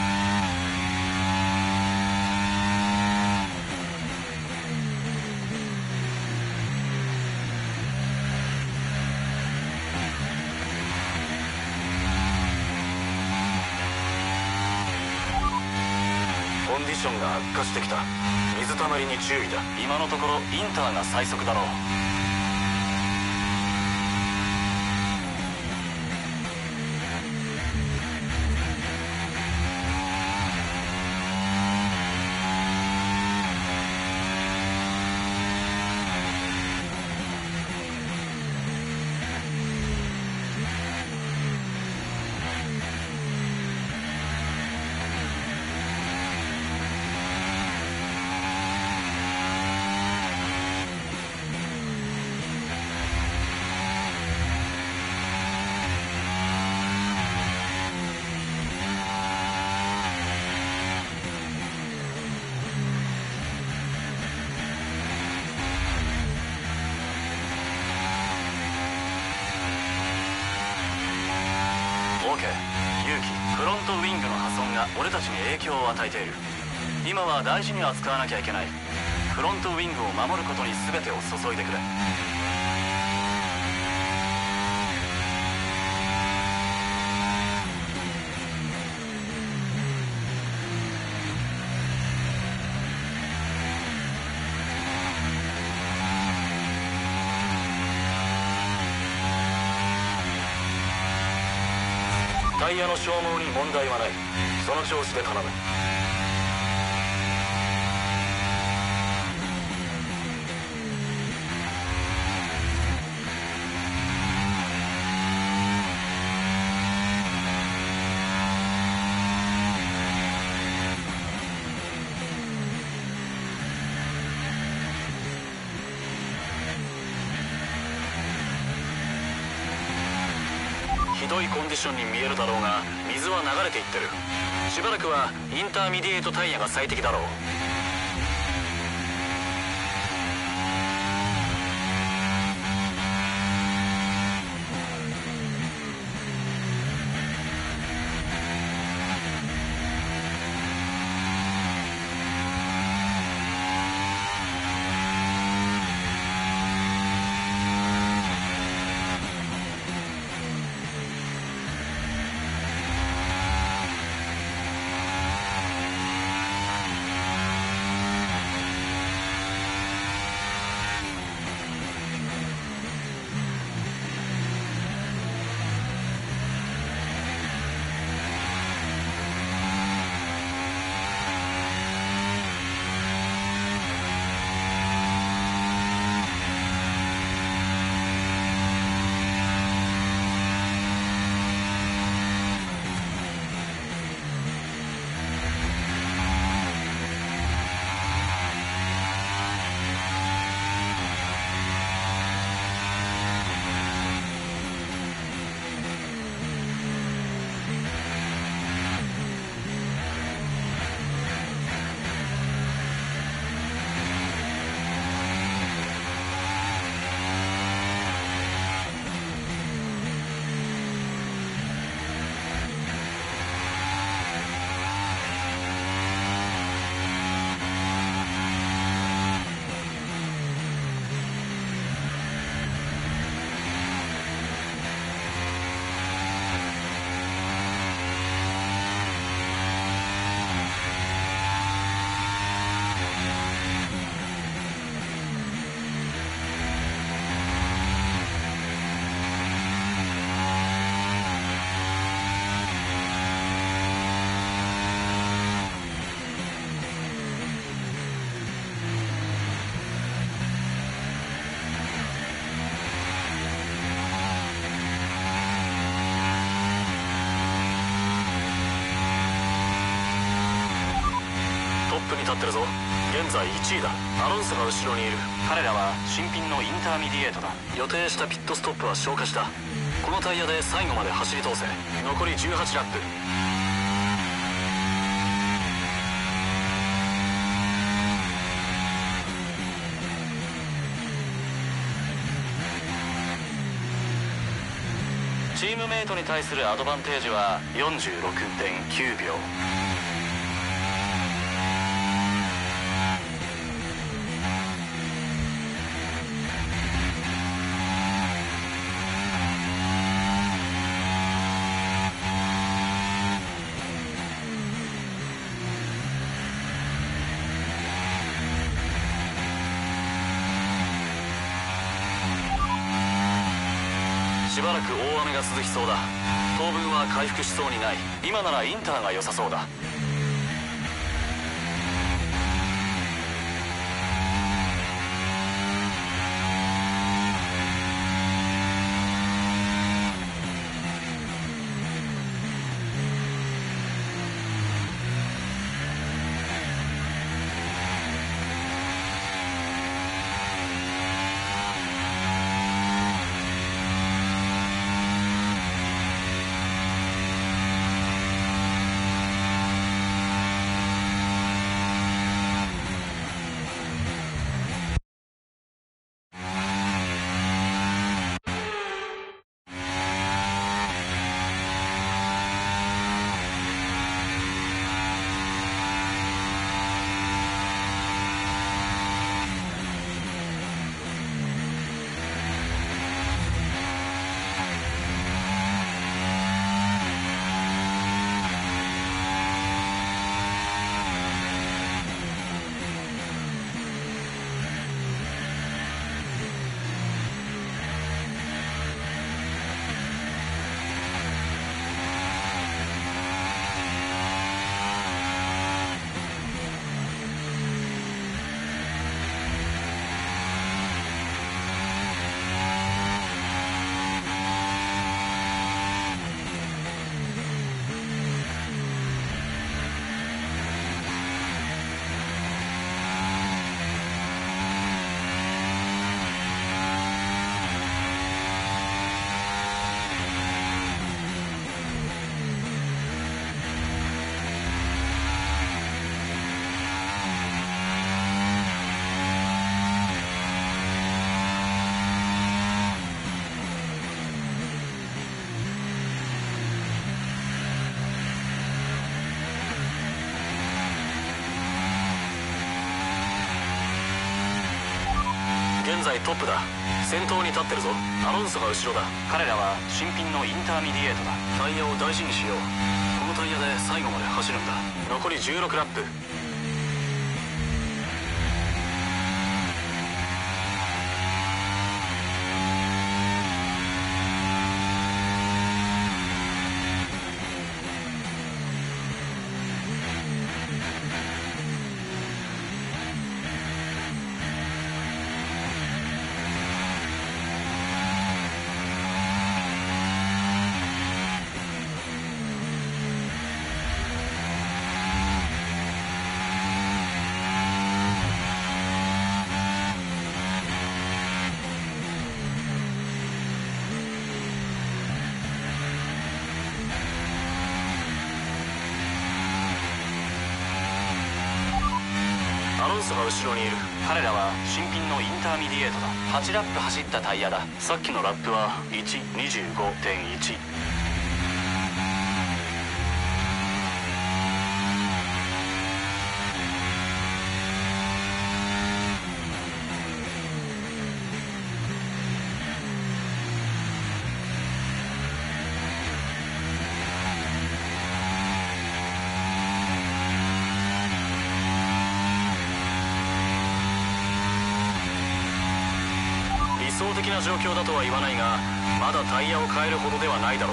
コンディションが悪化してきた。水たまりに注意だ。今のところインターが最速だろう。 フロントウィングの破損が俺たちに影響を与えている。今は大事に扱わなきゃいけない。フロントウィングを守ることに全てを注いでくれ。タイヤの消耗に問題はない。その調子で頼む。ひどいコンディションに見えるだろうが、水は流れていってる。しばらくはインターミディエイトタイヤが最適だろう。立ってるぞ。現在いちいだ。アロンソが後ろにいる。彼らは新品のインターミディエイトだ。予定したピットストップは消化した。このタイヤで最後まで走り通せ。残りじゅうはちラップ。チームメイトに対するアドバンテージは よんじゅうろくてんきゅうびょう。しばらく大雨が続きそうだ。当分は回復しそうにない。今ならインターが良さそうだ。 現在トップだ。先頭に立ってるぞ。アロンソが後ろだ。彼らは新品のインターミディエートだ。タイヤを大事にしよう。このタイヤで最後まで走るんだ。残りじゅうろくラップ。アロンソが後ろにいる。彼らは新品のインターミディエートだ。はちラップ走ったタイヤだ。さっきのラップはいち、にじゅうごてんいち。理想的な状況だとは言わないが、まだタイヤを変えるほどではないだろう。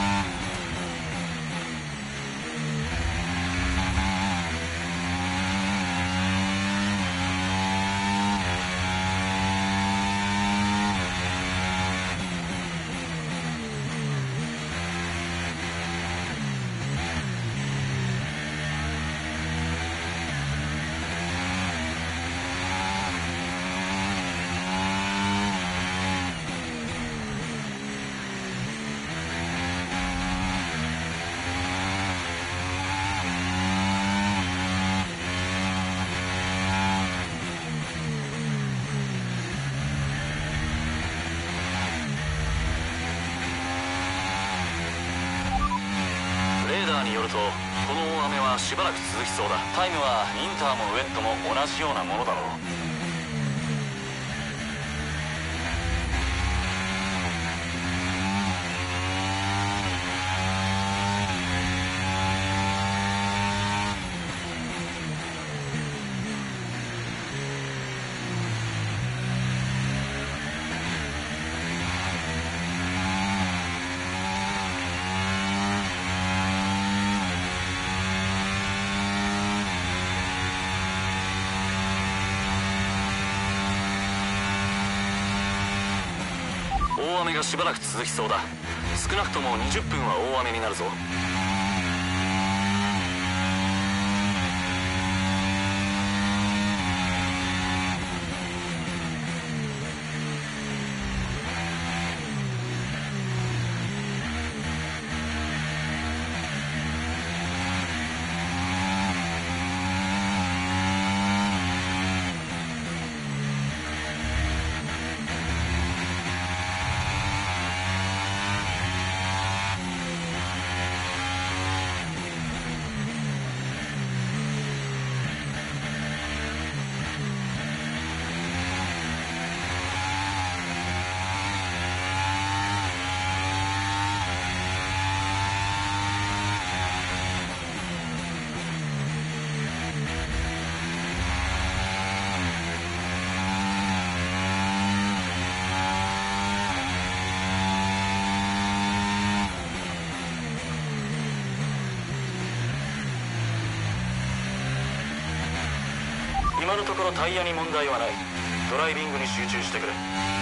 によると、この大雨はしばらく続きそうだ。タイムはインターもウェットも同じようなものだろう。大雨がしばらく続きそうだ。少なくともにじゅっぷんは大雨になるぞ。今のところタイヤに問題はない。ドライビングに集中してくれ。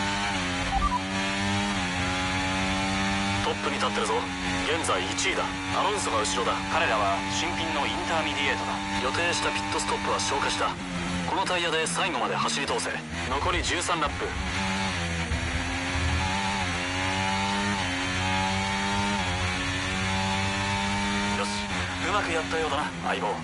トップに立ってるぞ。現在いちいだ。アロンソが後ろだ。彼らは新品のインターミディエートだ。予定したピットストップは消化した。このタイヤで最後まで走り通せ。残りじゅうさんラップ。よし、うまくやったようだな、相棒。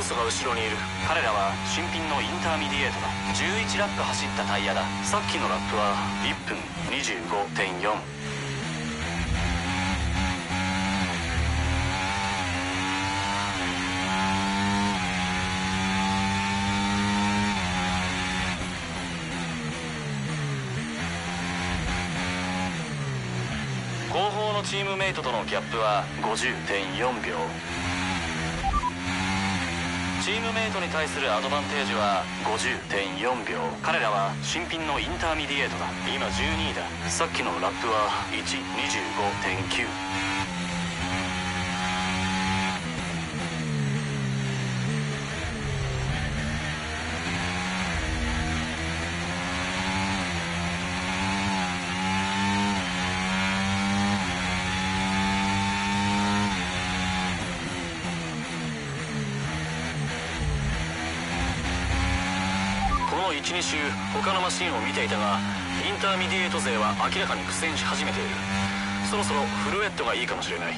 ソが後ろにいる。彼らは新品のインターミディエートだ。じゅういちラップ走ったタイヤだ。さっきのラップはいっぷんにじゅうごてんよん。後方のチームメイトとのギャップは ごじゅうてんよんびょう。チームメイトに対するアドバンテージは ごじゅうてんよんびょう。彼らは新品のインターミディエートだ。今じゅうにいだ。さっきのラップはいち、にじゅうごてんきゅう。いち、に周他のマシンを見ていたが、インターミディエート勢は明らかに苦戦し始めている。そろそろフルエットがいいかもしれない。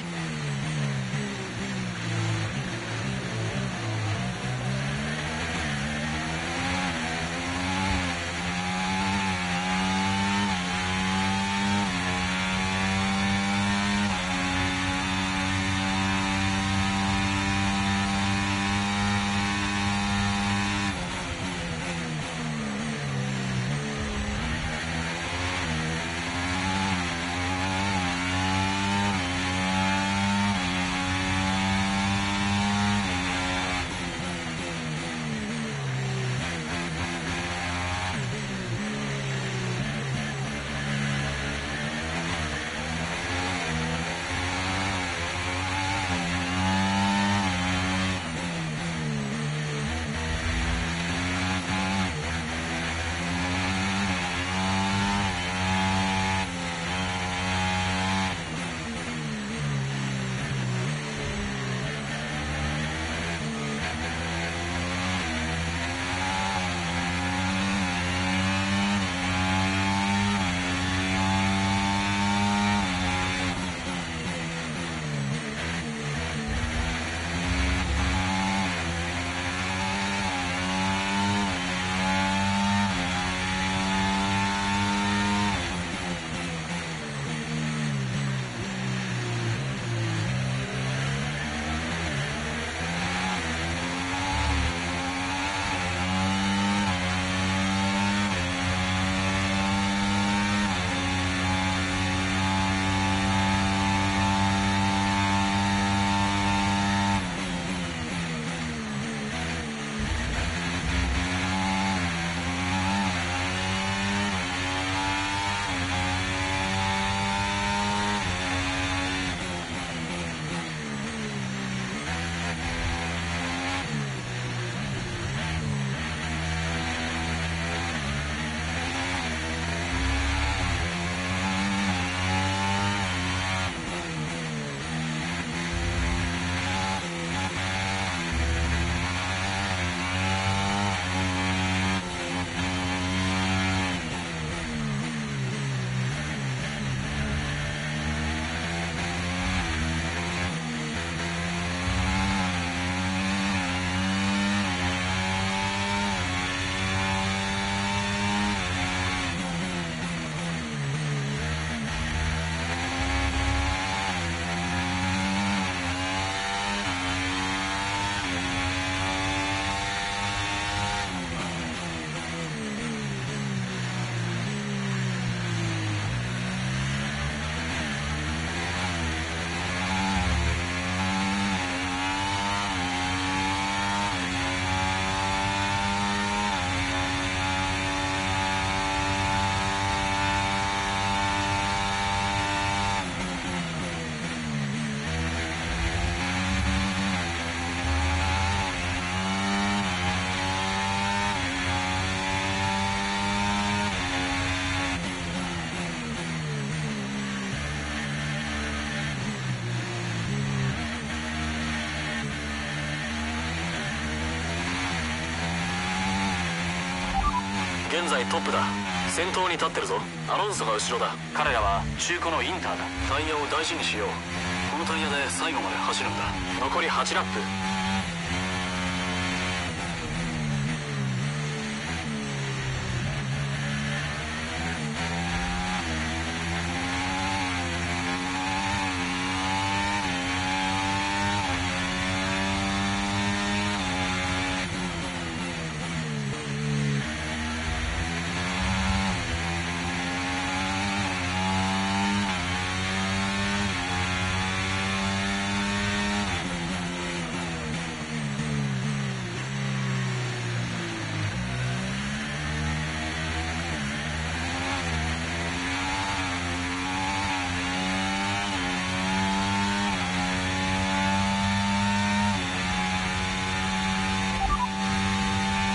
現在トップだ。先頭に立ってるぞ。アロンソが後ろだ。彼らは中古のインターだ。タイヤを大事にしよう。このタイヤで最後まで走るんだ。残りはちラップ。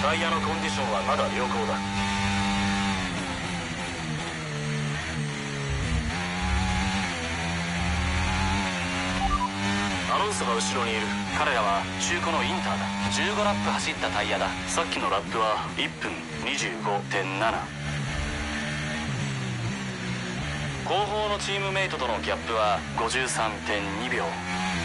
タイヤのコンディションはまだ良好だ。アロンソが後ろにいる。彼らは中古のインターだ。じゅうごラップ走ったタイヤだ。さっきのラップはいっぷんにじゅうごてんなな。後方のチームメイトとのギャップは ごじゅうさんてんにびょう。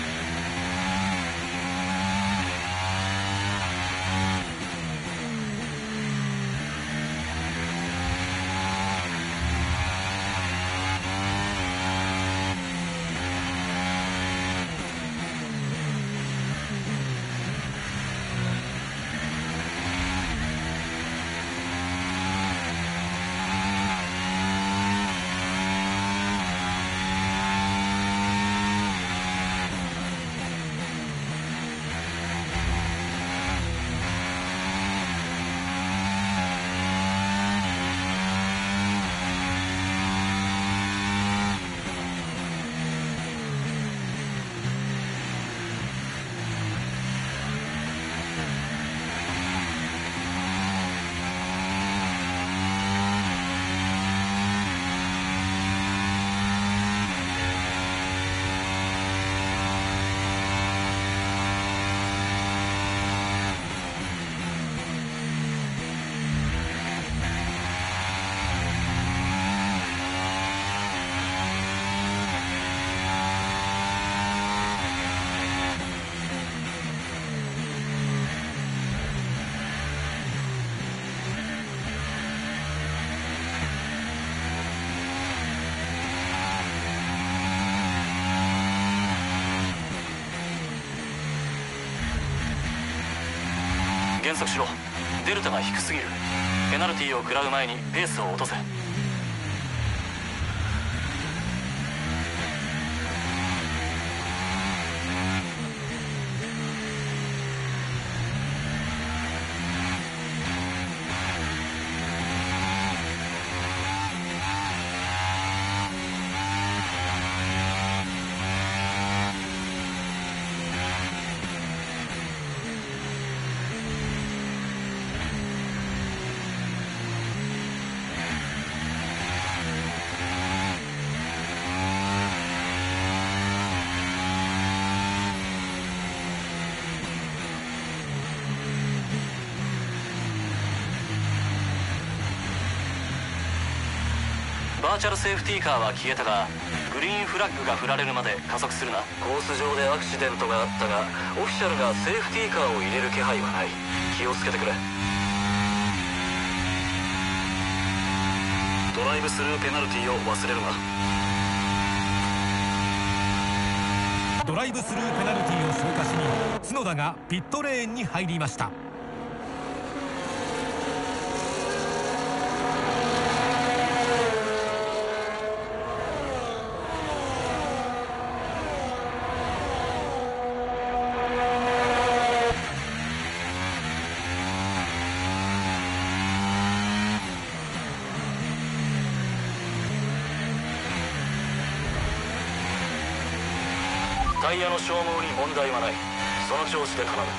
減速しろ。デルタが低すぎる。ペナルティーを食らう前にペースを落とせ。バーチャルセーフティーカーは消えたが、グリーンフラッグが振られるまで加速するな。コース上でアクシデントがあったが、オフィシャルがセーフティーカーを入れる気配はない。気をつけてくれ。ドライブスルーペナルティーを忘れるな。 ドライブスルーペナルティーを消化しに角田がピットレーンに入りました。 タイヤの消耗に問題はない。その調子で頼む。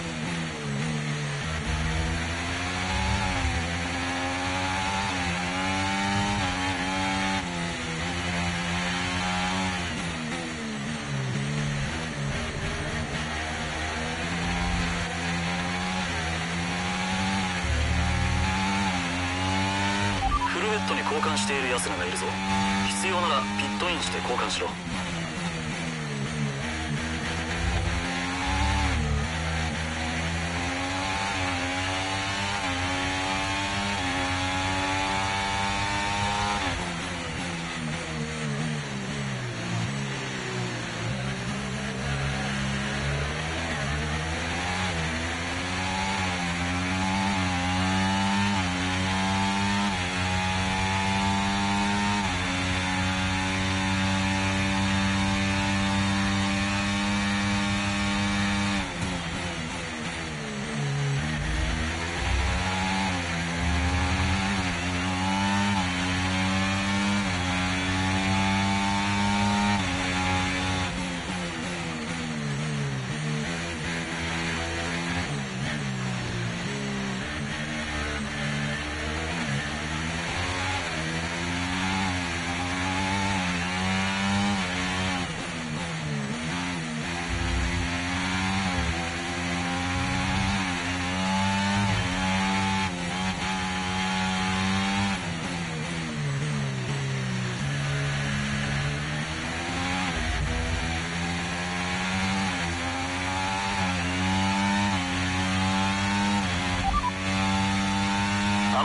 フルウェットに交換している奴らがいるぞ。必要ならピットインして交換しろ。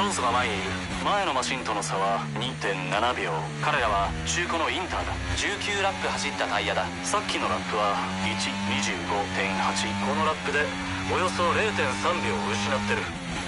ロンソが前にいる。前のマシンとの差は にてんななびょう。彼らは中古のインターだ。じゅうきゅうラップ走ったタイヤだ。さっきのラップはいち、にじゅうごてんはち。このラップでおよそ れいてんさんびょう失ってる。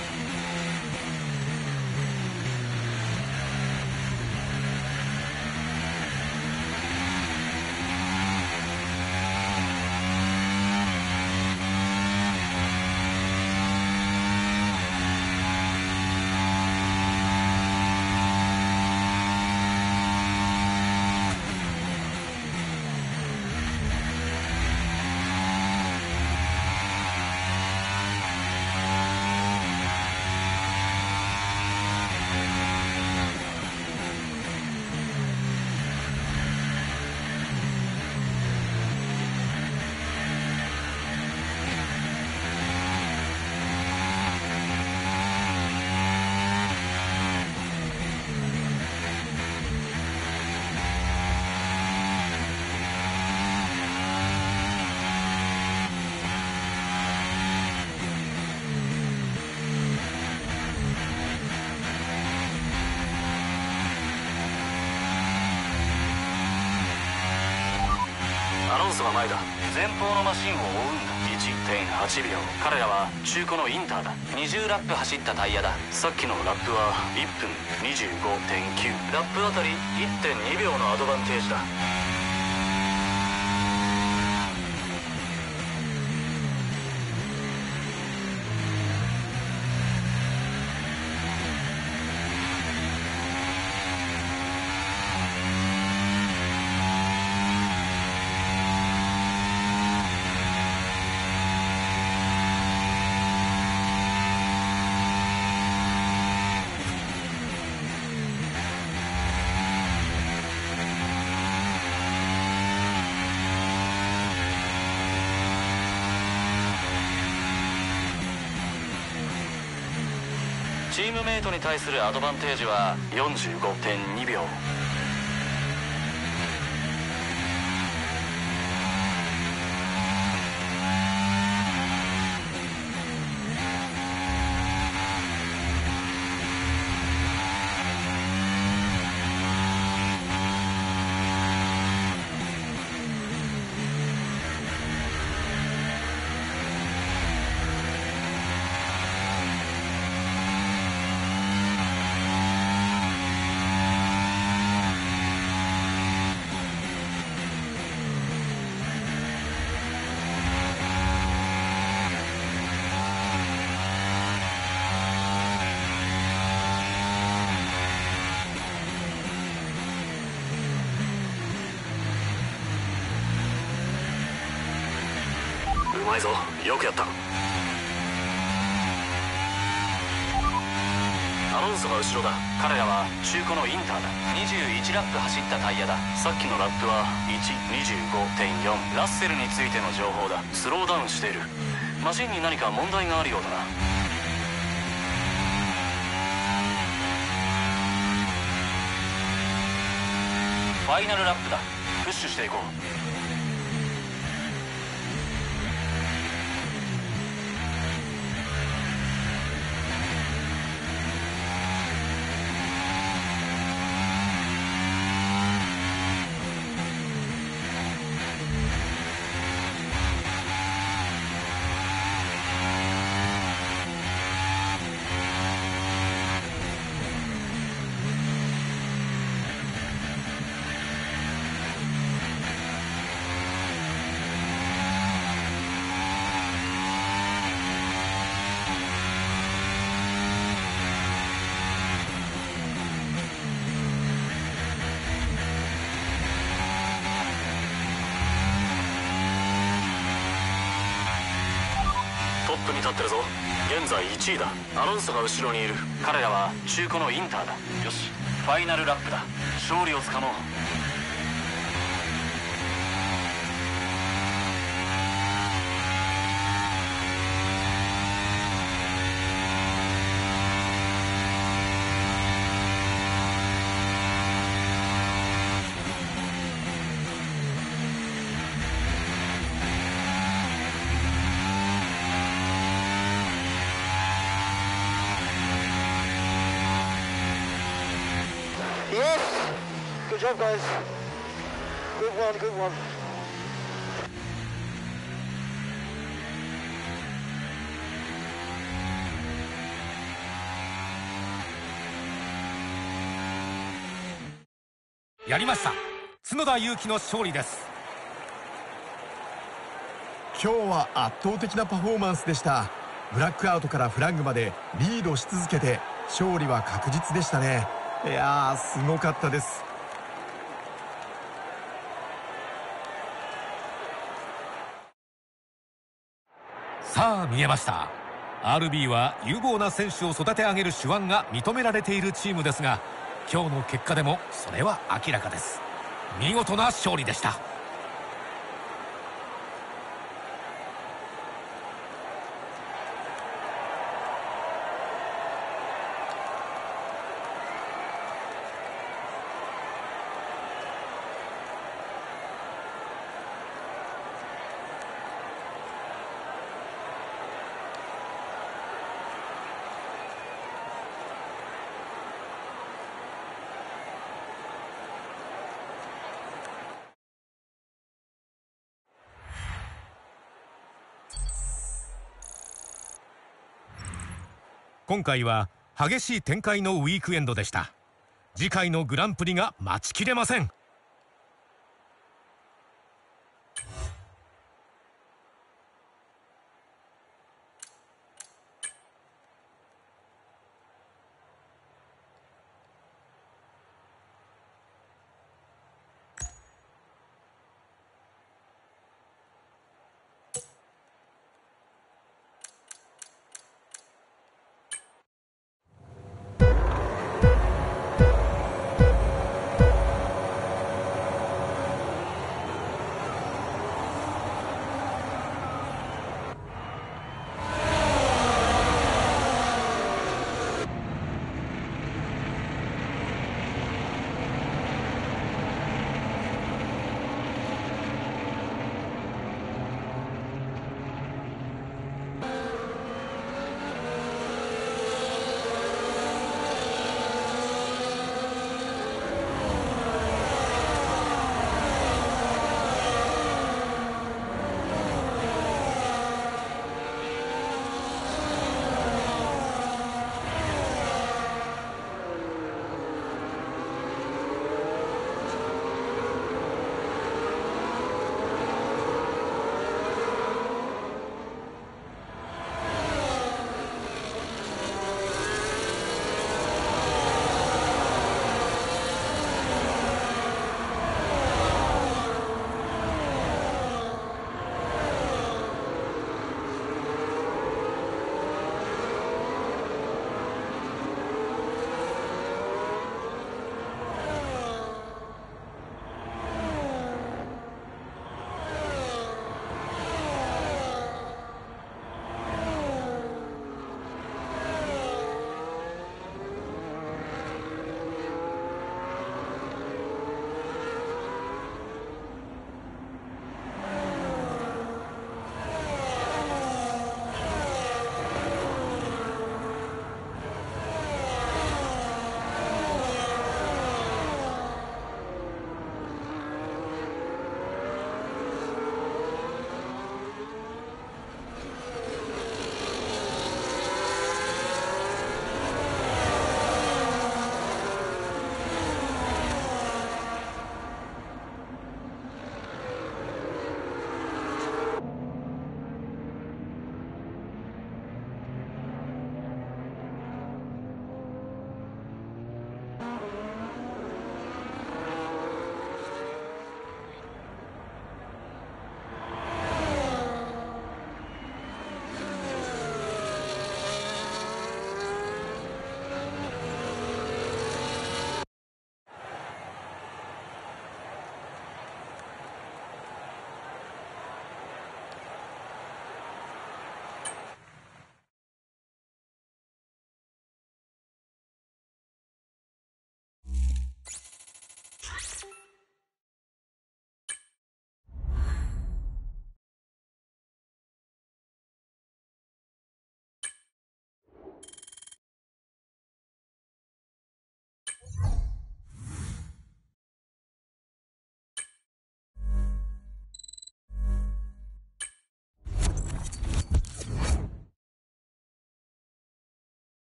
アロンソが前だ。前方のマシンを追うんだ。いってんはちびょう。彼らは中古のインターだ。にじゅうラップ走ったタイヤだ。さっきのラップはいっぷんにじゅうごてんきゅう。ラップあたり いってんにびょうのアドバンテージだ。チームメイトに対するアドバンテージは よんじゅうごてんにびょう。うまいぞ、よくやった。アロンソが後ろだ。彼らは中古のインターだ。にじゅういちラップ走ったタイヤだ。さっきのラップはいち、にじゅうごてんよん。ラッセルについての情報だ。スローダウンしている。マシンに何か問題があるようだな。ファイナルラップだ。プッシュしていこう。トップに立ってるぞ。現在いちいだ。アロンソが後ろにいる。彼らは中古のインターだ。よし、ファイナルラップだ。勝利をつかもう。 Good job, guys. Good one, good one. やりました。角田裕毅の勝利です。 今日は圧倒的なパフォーマンスでした。ブラックアウトからフラッグまでリードし続けて勝利は確実でしたね。いやー、すごかったです。 さあ見えました。 アールビー は有望な選手を育て上げる手腕が認められているチームですが、今日の結果でもそれは明らかです。見事な勝利でした。今回は激しい展開のウィークエンドでした。次回のグランプリが待ちきれません。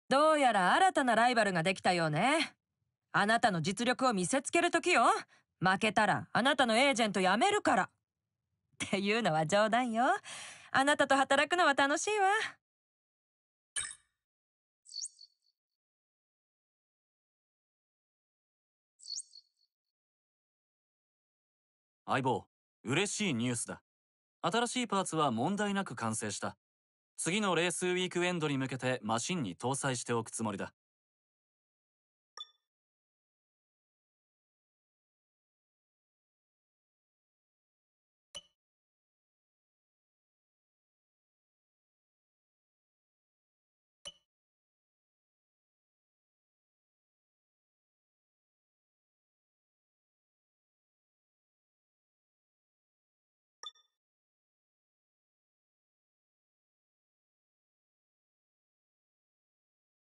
どうやら新たなライバルができたようね。あなたの実力を見せつける時よ。負けたらあなたのエージェント辞めるから。っていうのは冗談よ。あなたと働くのは楽しいわ。 相棒、嬉しいニュースだ。新しいパーツは問題なく完成した。次のレースウィークエンドに向けてマシンに搭載しておくつもりだ。